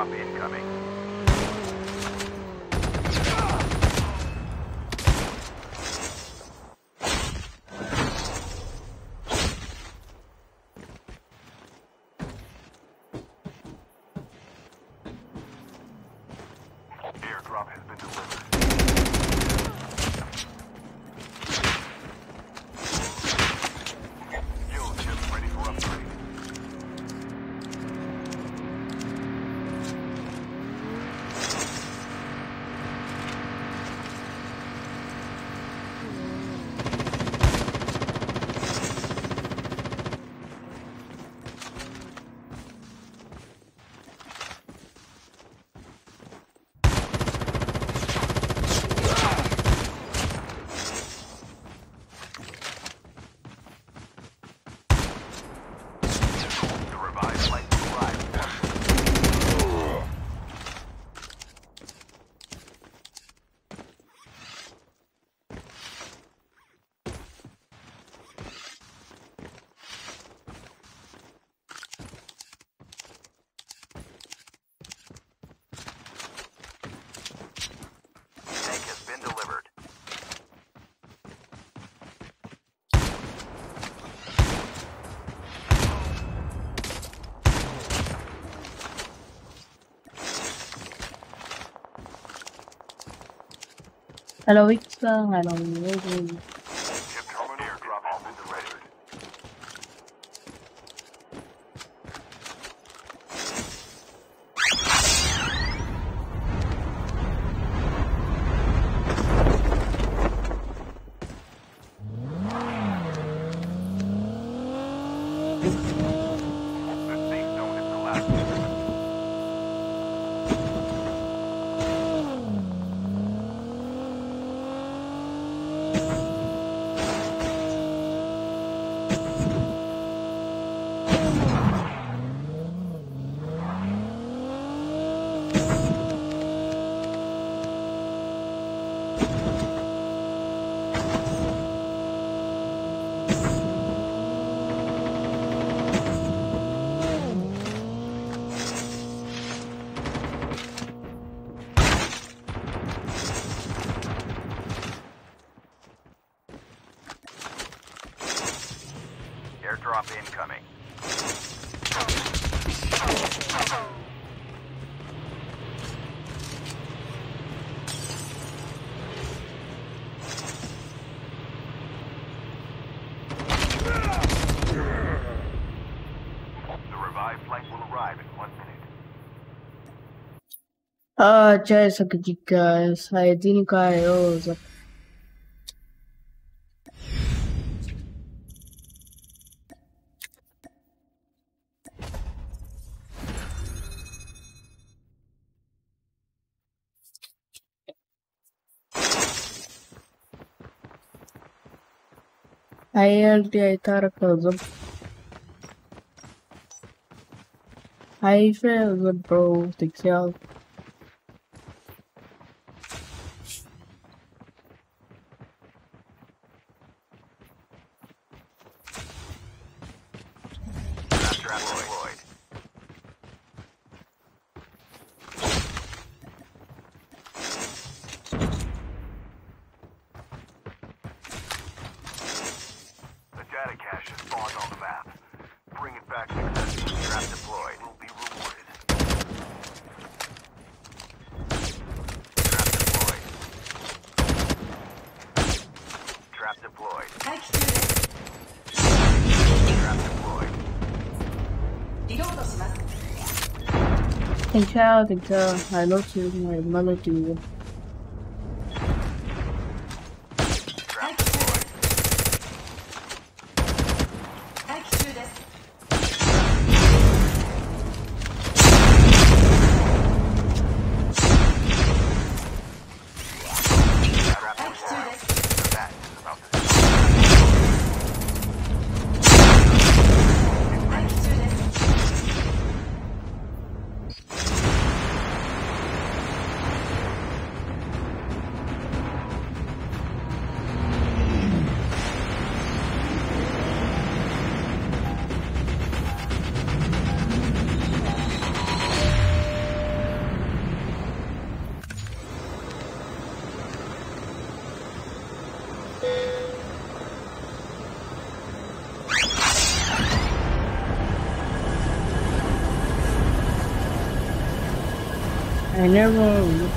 Airdrop incoming. Airdrop has been delivered. Fuel ship ready for upgrade. The revived flight will arrive. Tank has been delivered. Hello, Ixta. Hello, Logan. Ship terminal airdrop has been delivered. The safe zone is collapsing. Airdrop incoming. The revived flight will arrive in one minute. Ah, cioè, so che dica, sai, tieni caiosa. عيلتي هيتركضوا. I feel good, bro. Take care. Trap deployed. The data cache is spawned on the map. Bring it back successfully. Trap deployed. Will be rewarded. Trap deployed. Trap deployed. Trap deployed. Take care, take care. I love you, my melody. Trap deployed. Trap deployed. That is about to I never.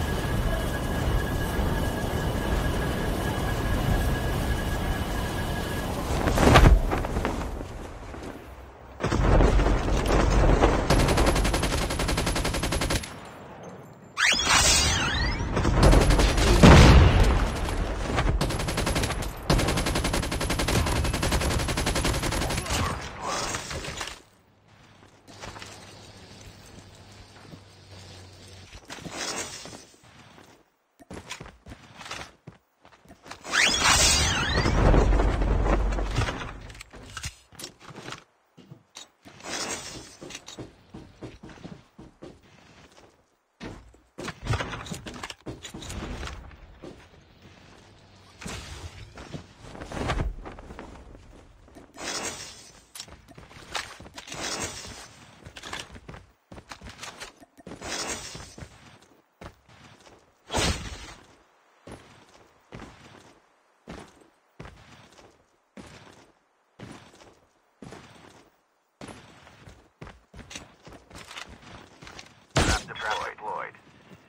Deployed.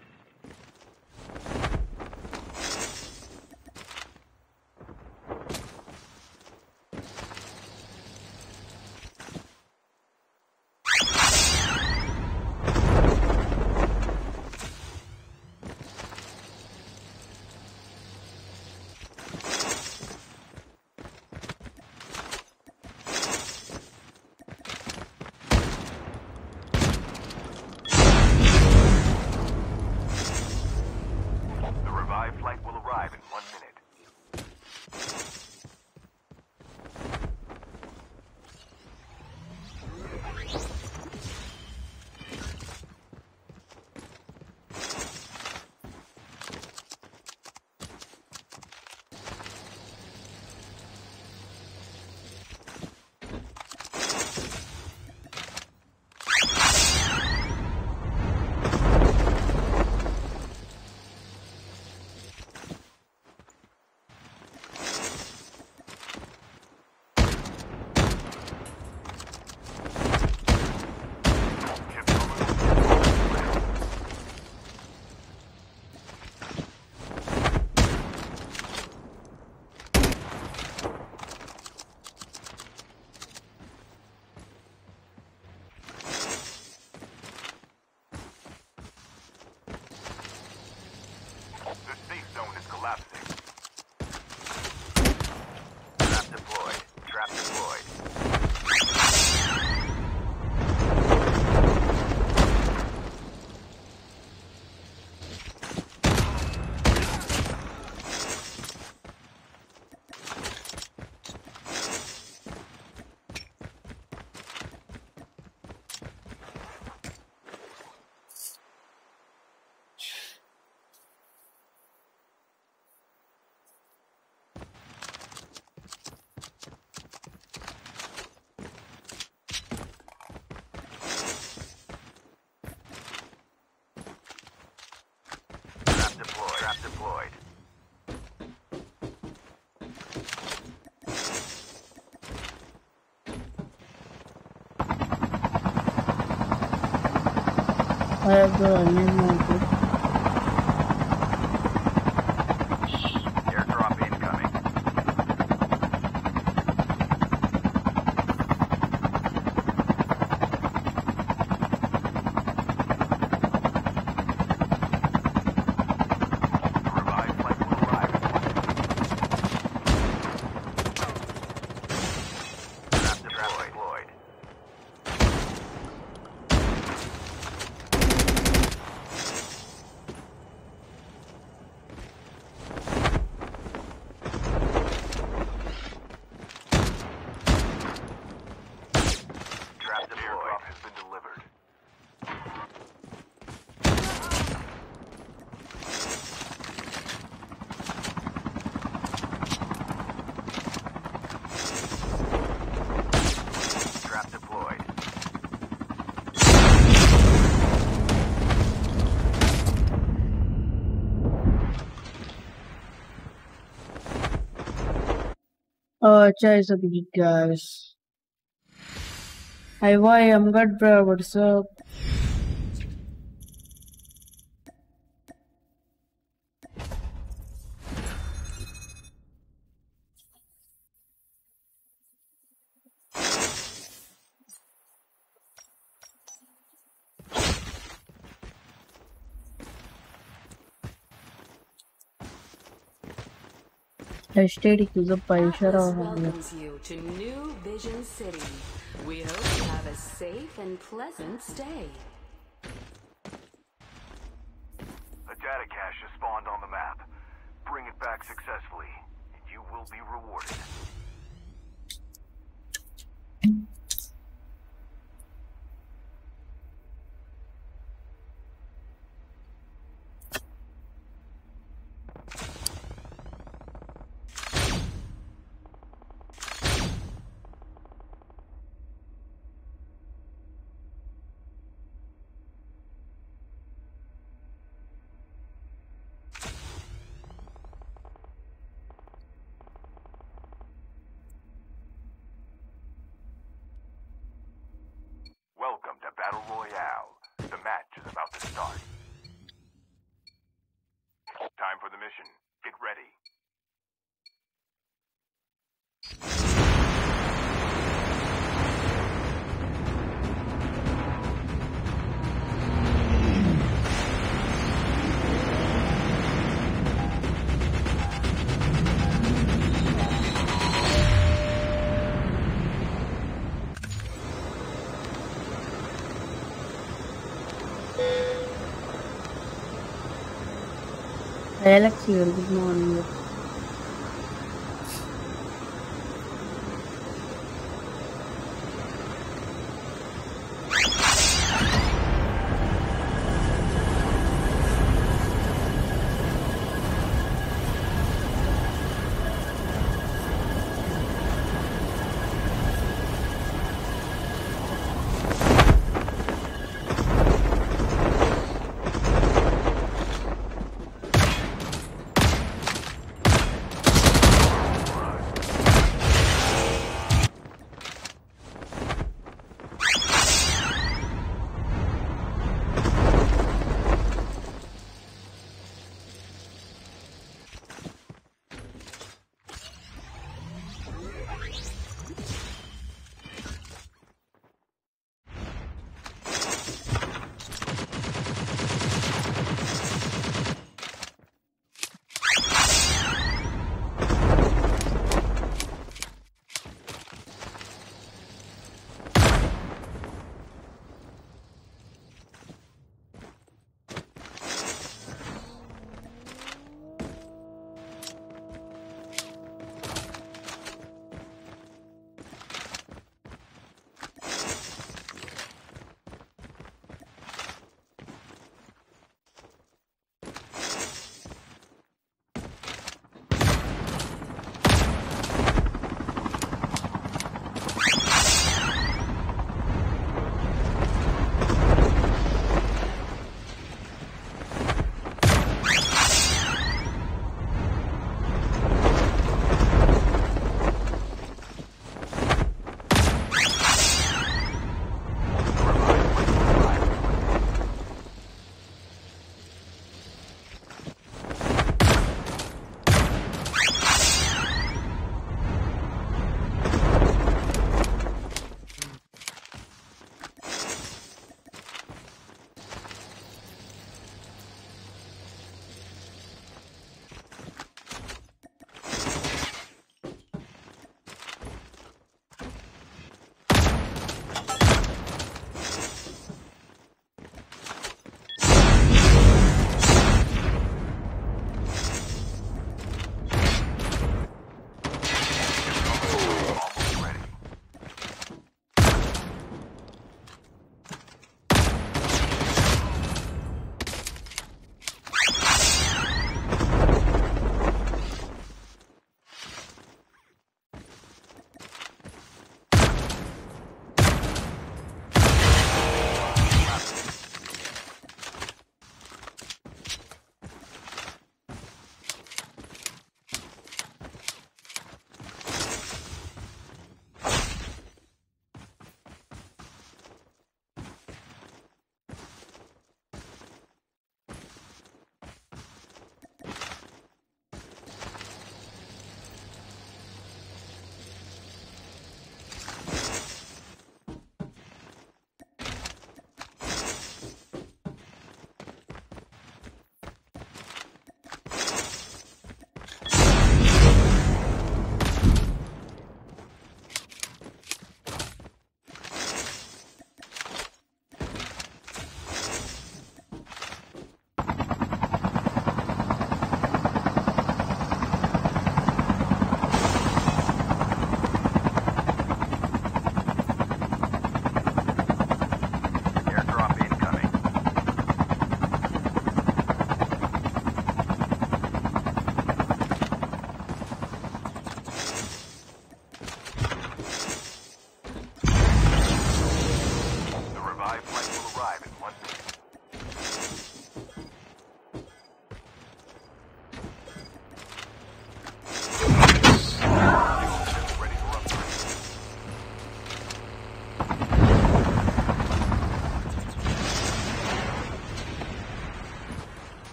The revived flight will arrive in one minute. The safe zone is collapsing. Trap deployed. Trap deployed. Trap deployed. Trap deployed. I have the new Airdrop incoming. The revived flight will arrive in one minute. Trap deployed. Trap deployed. Airdrop has been delivered. Trap deployed. Oh, guys, up you guys. Hi, why I'm good, bro. What's up? Hashtag chiuso poi Atlas c'era. welcomes you to New Vision City. We hope you have a safe and pleasant stay. A data cache has spawned on the map. Bring it back successfully, and you will be rewarded. Welcome to Battle Royale. The match is about to start. Time for the mission. Get ready. Hi Alex here, good morning.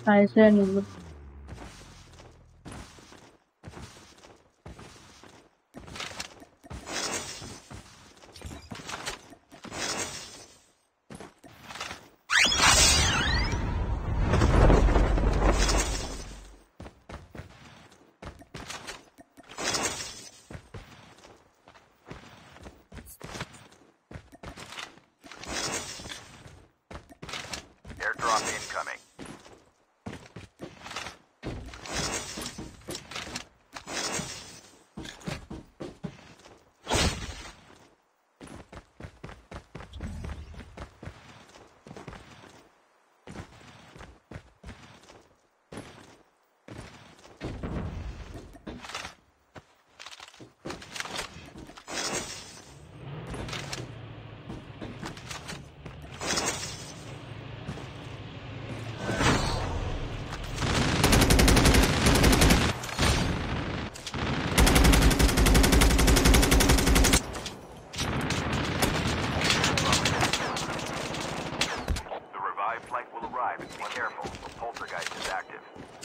I said, Airdrop incoming. The revived flight will arrive. Be careful. The poltergeist is active.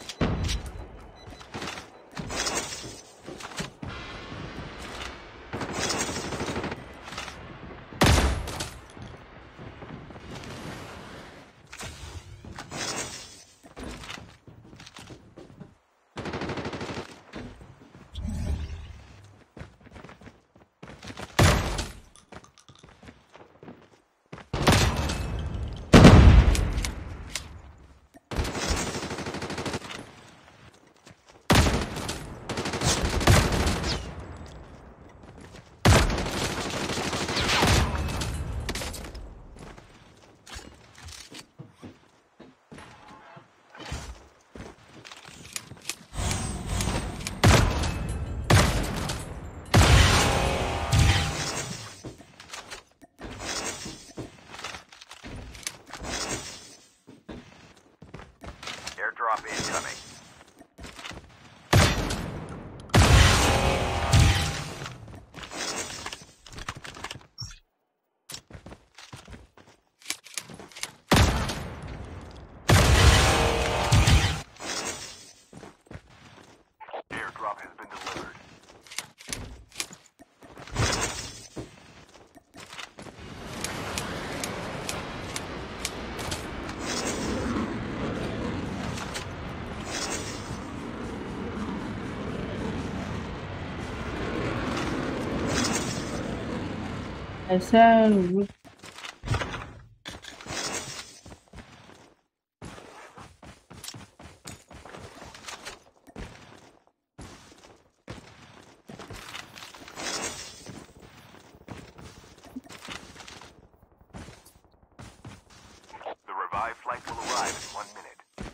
Airdrop incoming. Airdrop has been delivered. I said, The revived flight will arrive in one minute.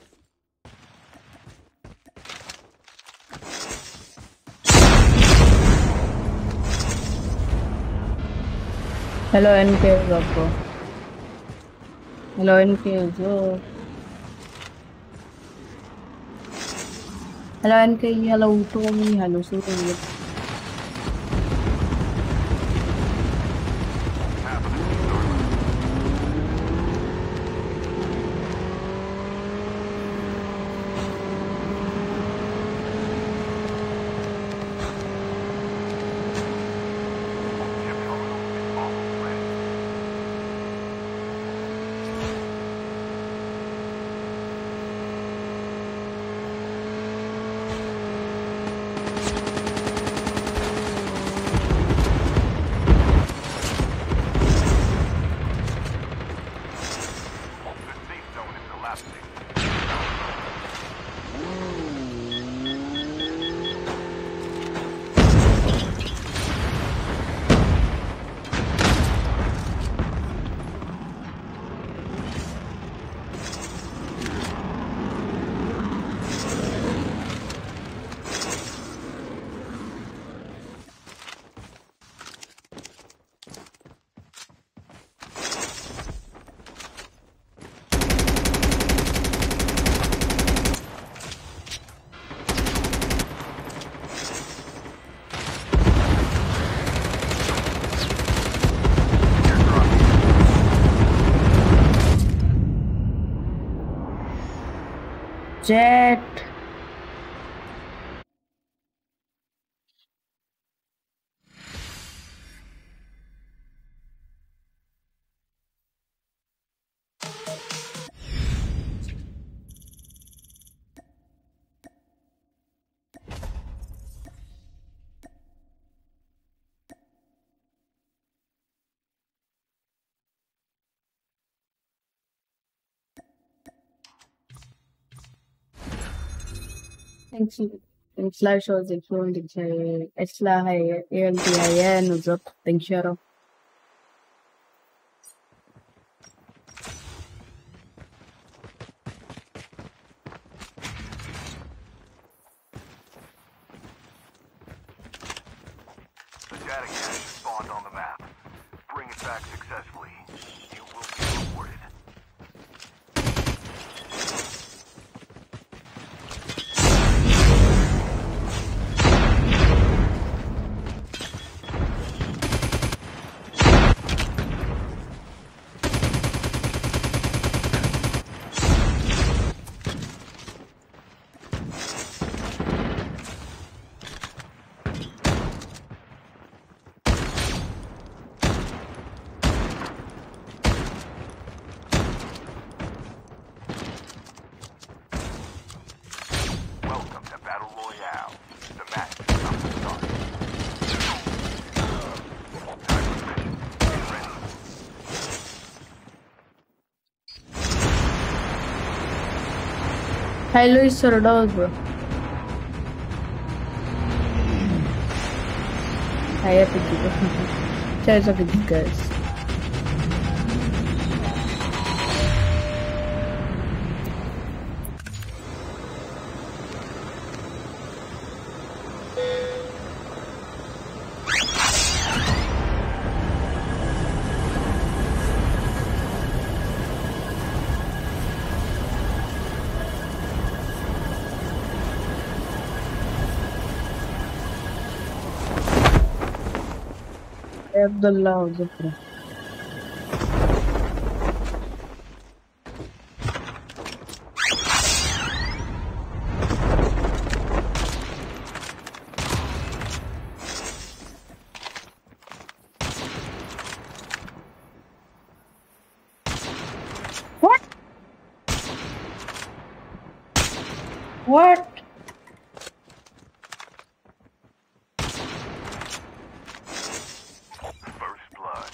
hello N K, bro. Hello N K, bro. Hello N K, hello Tommy, hello Suru. Half of the team's armor. Chip terminal is almost ready. Jet. Thanks. Thanks شو يكون دك إسلا هي يلتي هي نزق تنشره. The data cache is spawned on the map. Bring it back successfully. You will be rewarded. Welcome to Battle Royale. The match is about to start. Time for mission. Get ready. Hi Luis Sordos, bro. Hi Epic. Cheers Epic guys. Abdullah Zafra. What? What? First blood.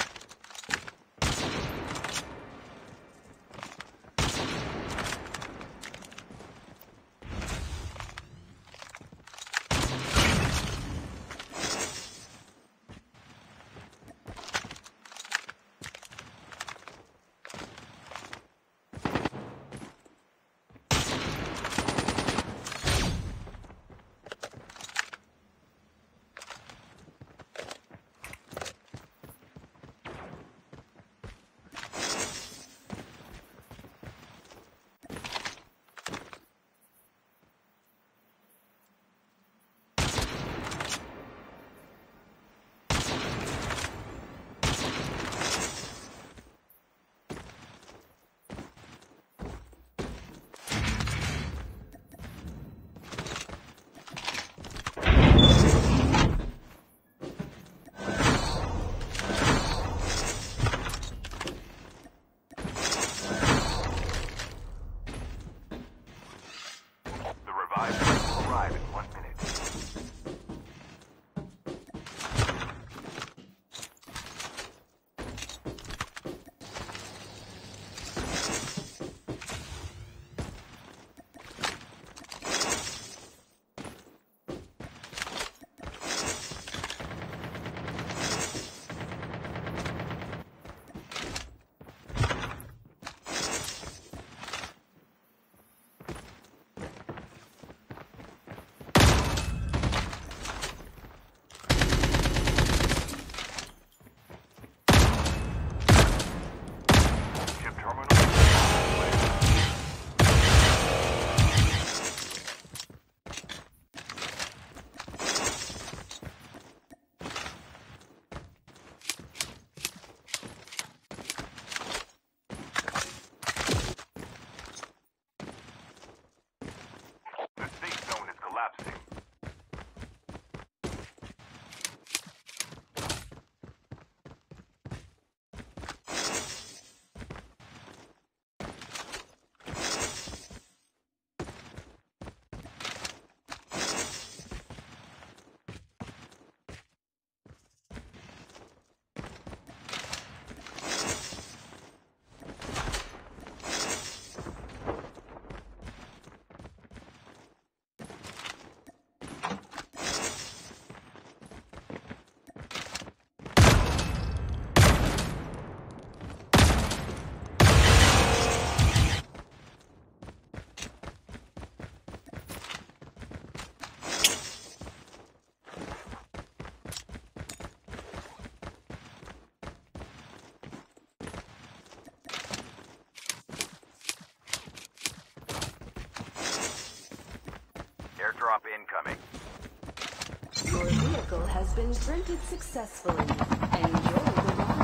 has been printed successfully. Enjoy the ride.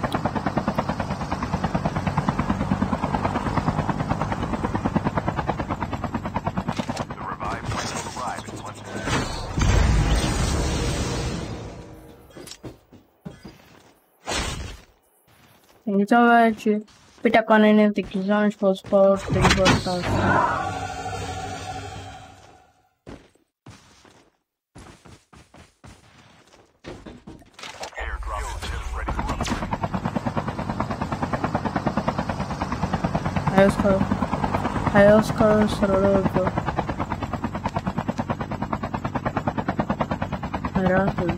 The revived flight will arrive in one minute. Thank you so much. Peter Conan, thank you so much for support. Thank you for support. Airdrop is ready for upgrade. Hi Oscar. Hi Oscar. Saludos. Gracias.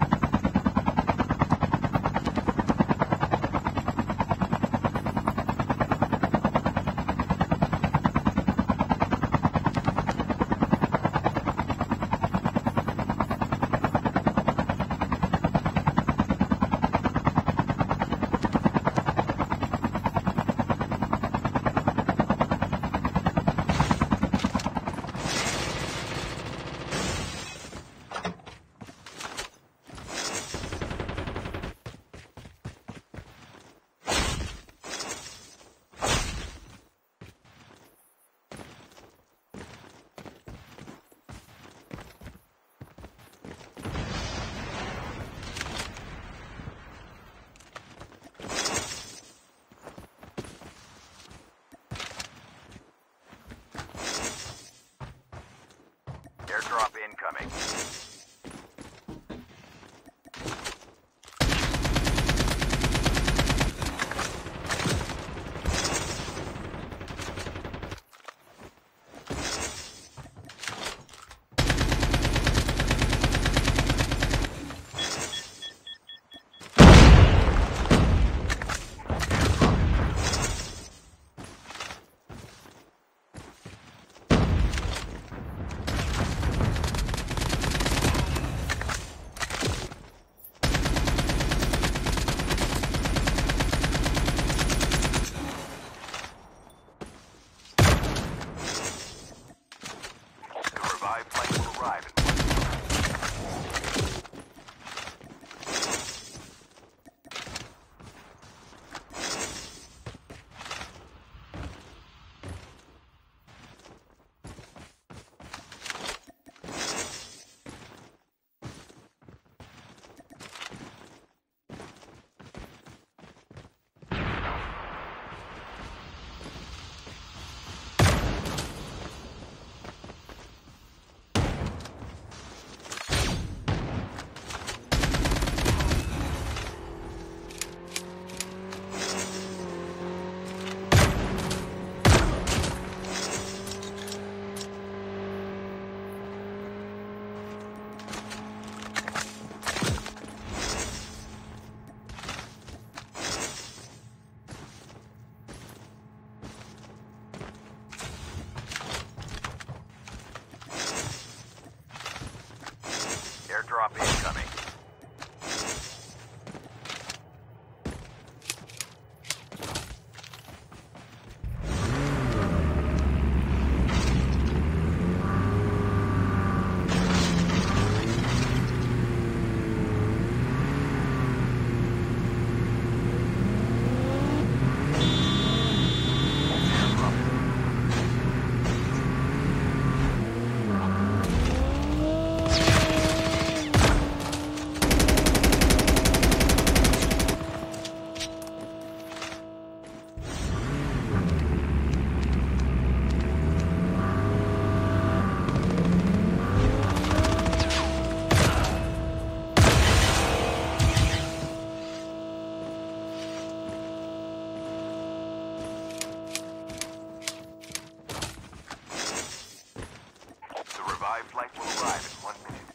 Airdrop incoming. Airdrop incoming. Revived flight will arrive in one minute.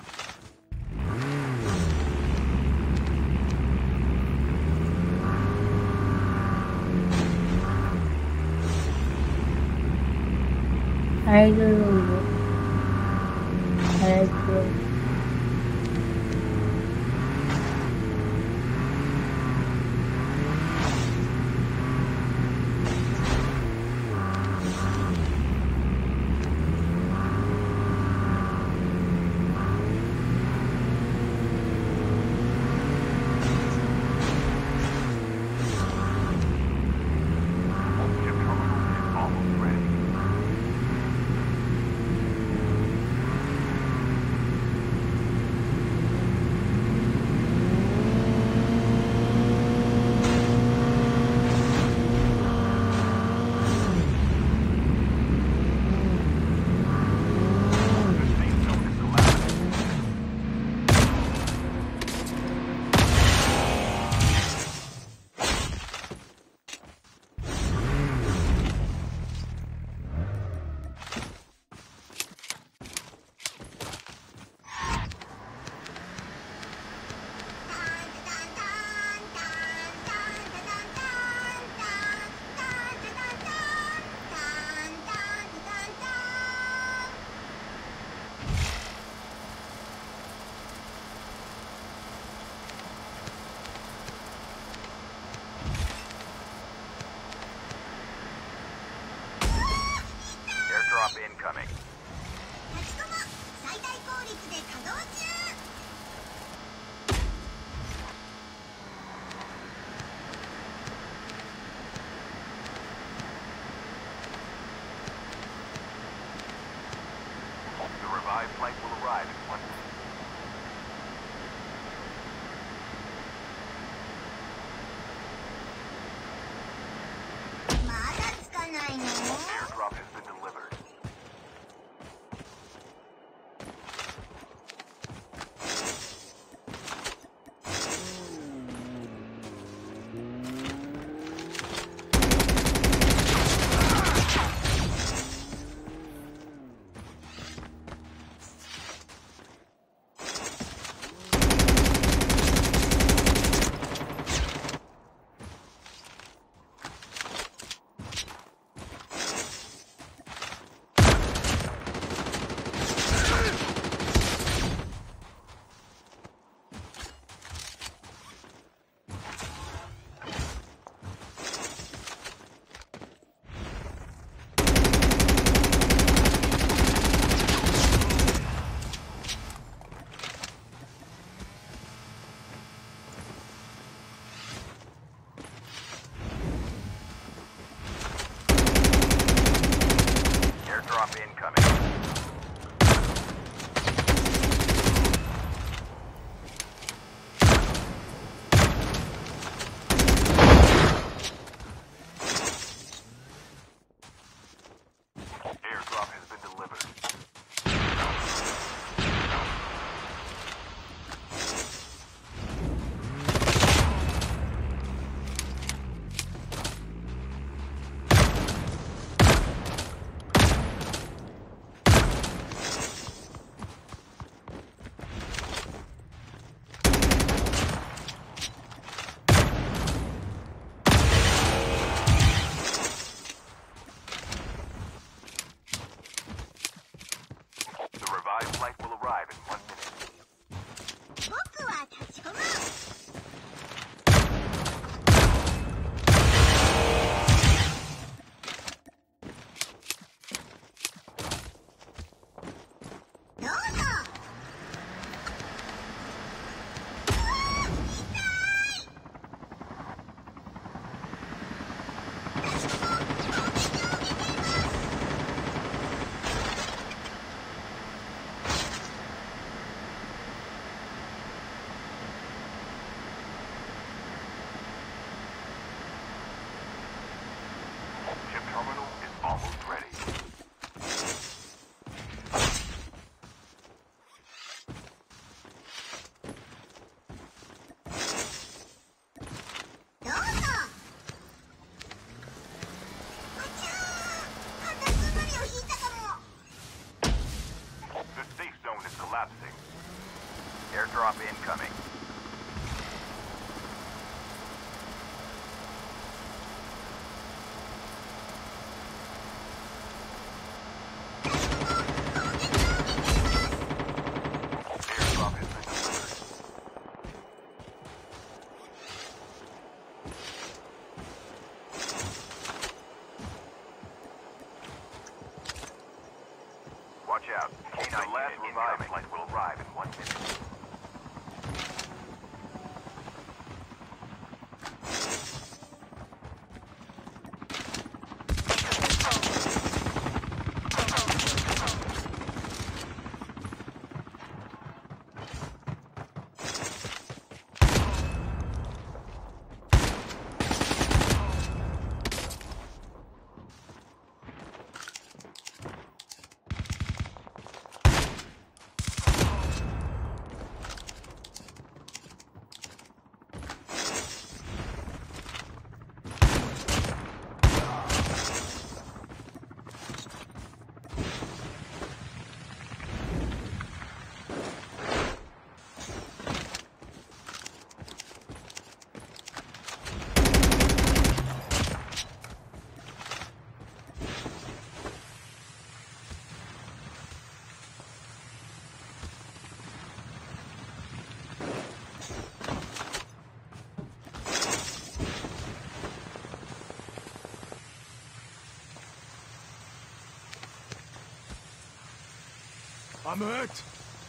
I don't know. I don't know. Airdrop incoming. Airdrop has been delivered. Watch out. K nine the last revive flight will arrive in one minute. I'm hurt.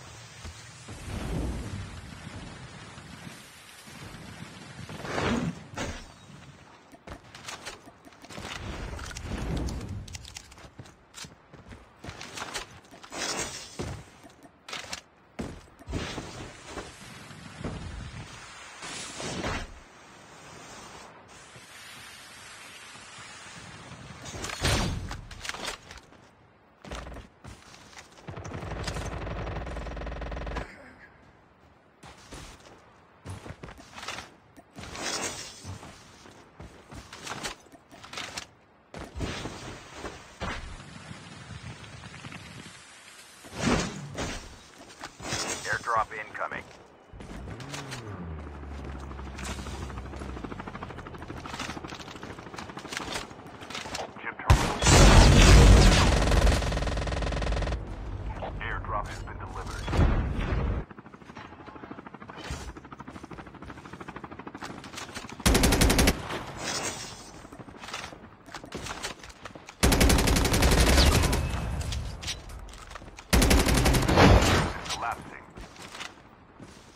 Airdrop incoming. Chip terminal. Airdrop has been delivered. Collapsing.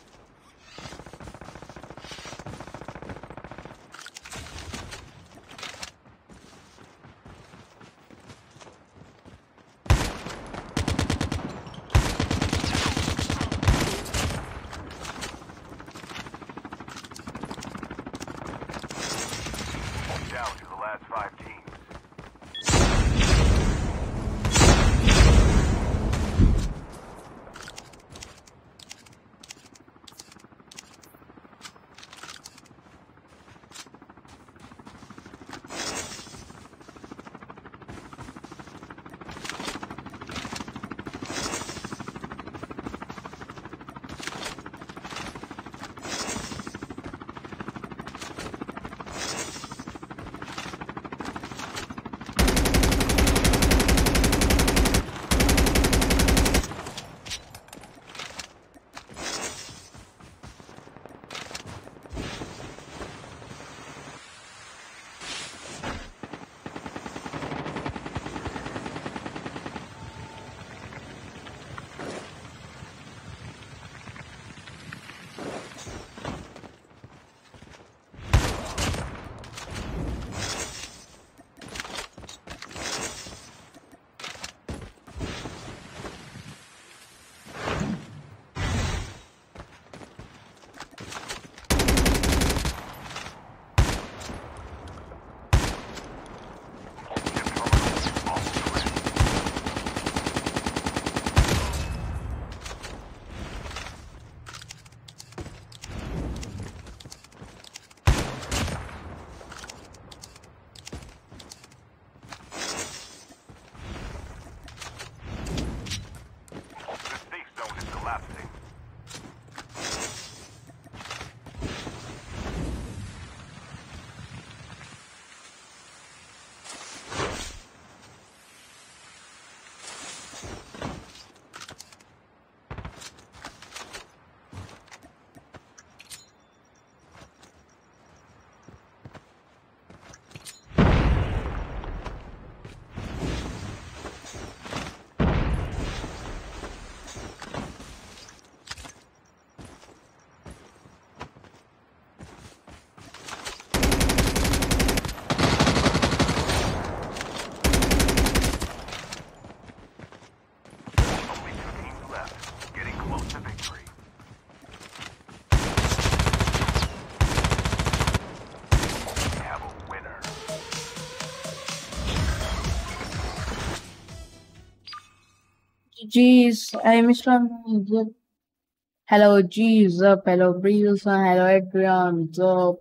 Jeez, I missed one. Hello, G, Zup, hello, Brilson, hello, Adrian, Zup.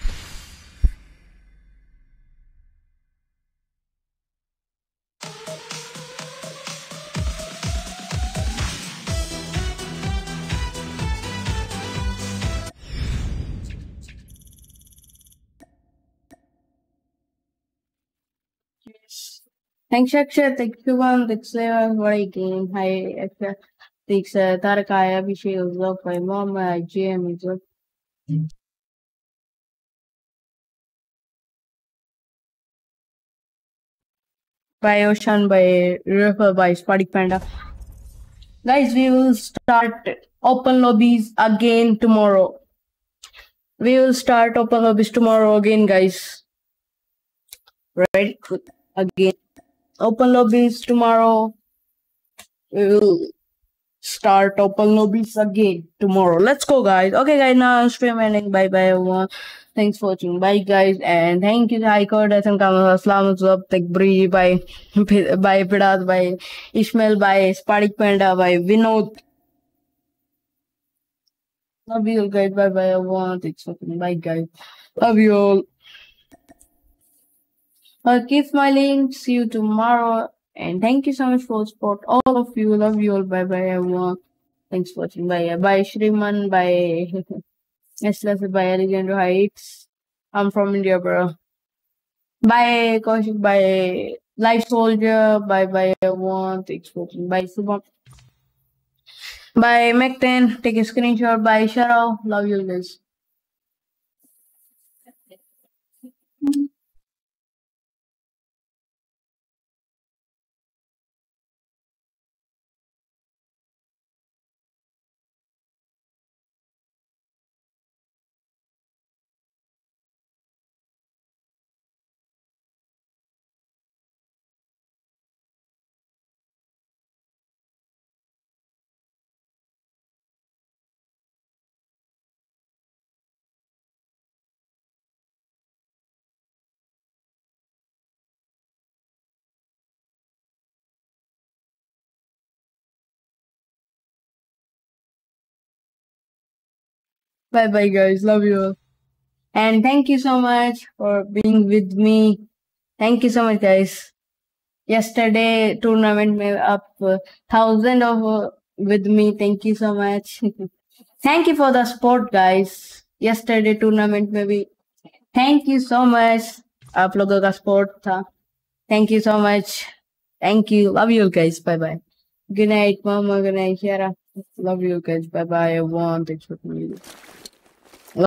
Thanks, Akshay. Thank you, one. Thanks, everyone. What a game. Hi, Akshay. Thanks, uh, Tarakaya, Abhishek, Zup, my mom, my G M, Zup. By Ocean, by River, by Spotty Panda. Guys, we will start open lobbies again tomorrow. We will start open lobbies tomorrow again, guys. Right? Again. Open lobbies tomorrow. We will start open lobbies again tomorrow. Let's go, guys. Okay, guys, now stream ending. Bye bye, everyone. Thanks for watching. Bye, guys. And thank you, Haiko, Dasan Kamal, Aslam, Zub, Tek Bree, by by Pidat, by Ishmael, by Spadik Panda, by Vinod. Love you all, guys. Bye bye, everyone. Thanks for watching. Bye, guys. Love you all. Uh, keep smiling. See you tomorrow. And thank you so much for support. All of you. Love you all. Bye bye, everyone. Thanks for watching. Bye. Bye, Shriman. Bye. Yes, let's bye, Alexander Heights. I'm from India, bro. Bye, Kaushik. Bye, Life Soldier. Bye bye, everyone. Thanks for watching. Bye, Subham. Bye, Mac ten. Take a screenshot. Bye, Sharo. Love you guys. Bye bye, guys. Love you all. And thank you so much for being with me. Thank you so much, guys. Yesterday tournament में up uh, thousand of uh, with me. Thank you so much. Thank you for the support, guys. Yesterday tournament में भी thank you so much. आप लोगों का support था. Thank you so much. Thank you. Love you guys. Bye bye. Good night, Mama. Good night, Shara. Love you guys. Bye bye, everyone. Thanks for coming.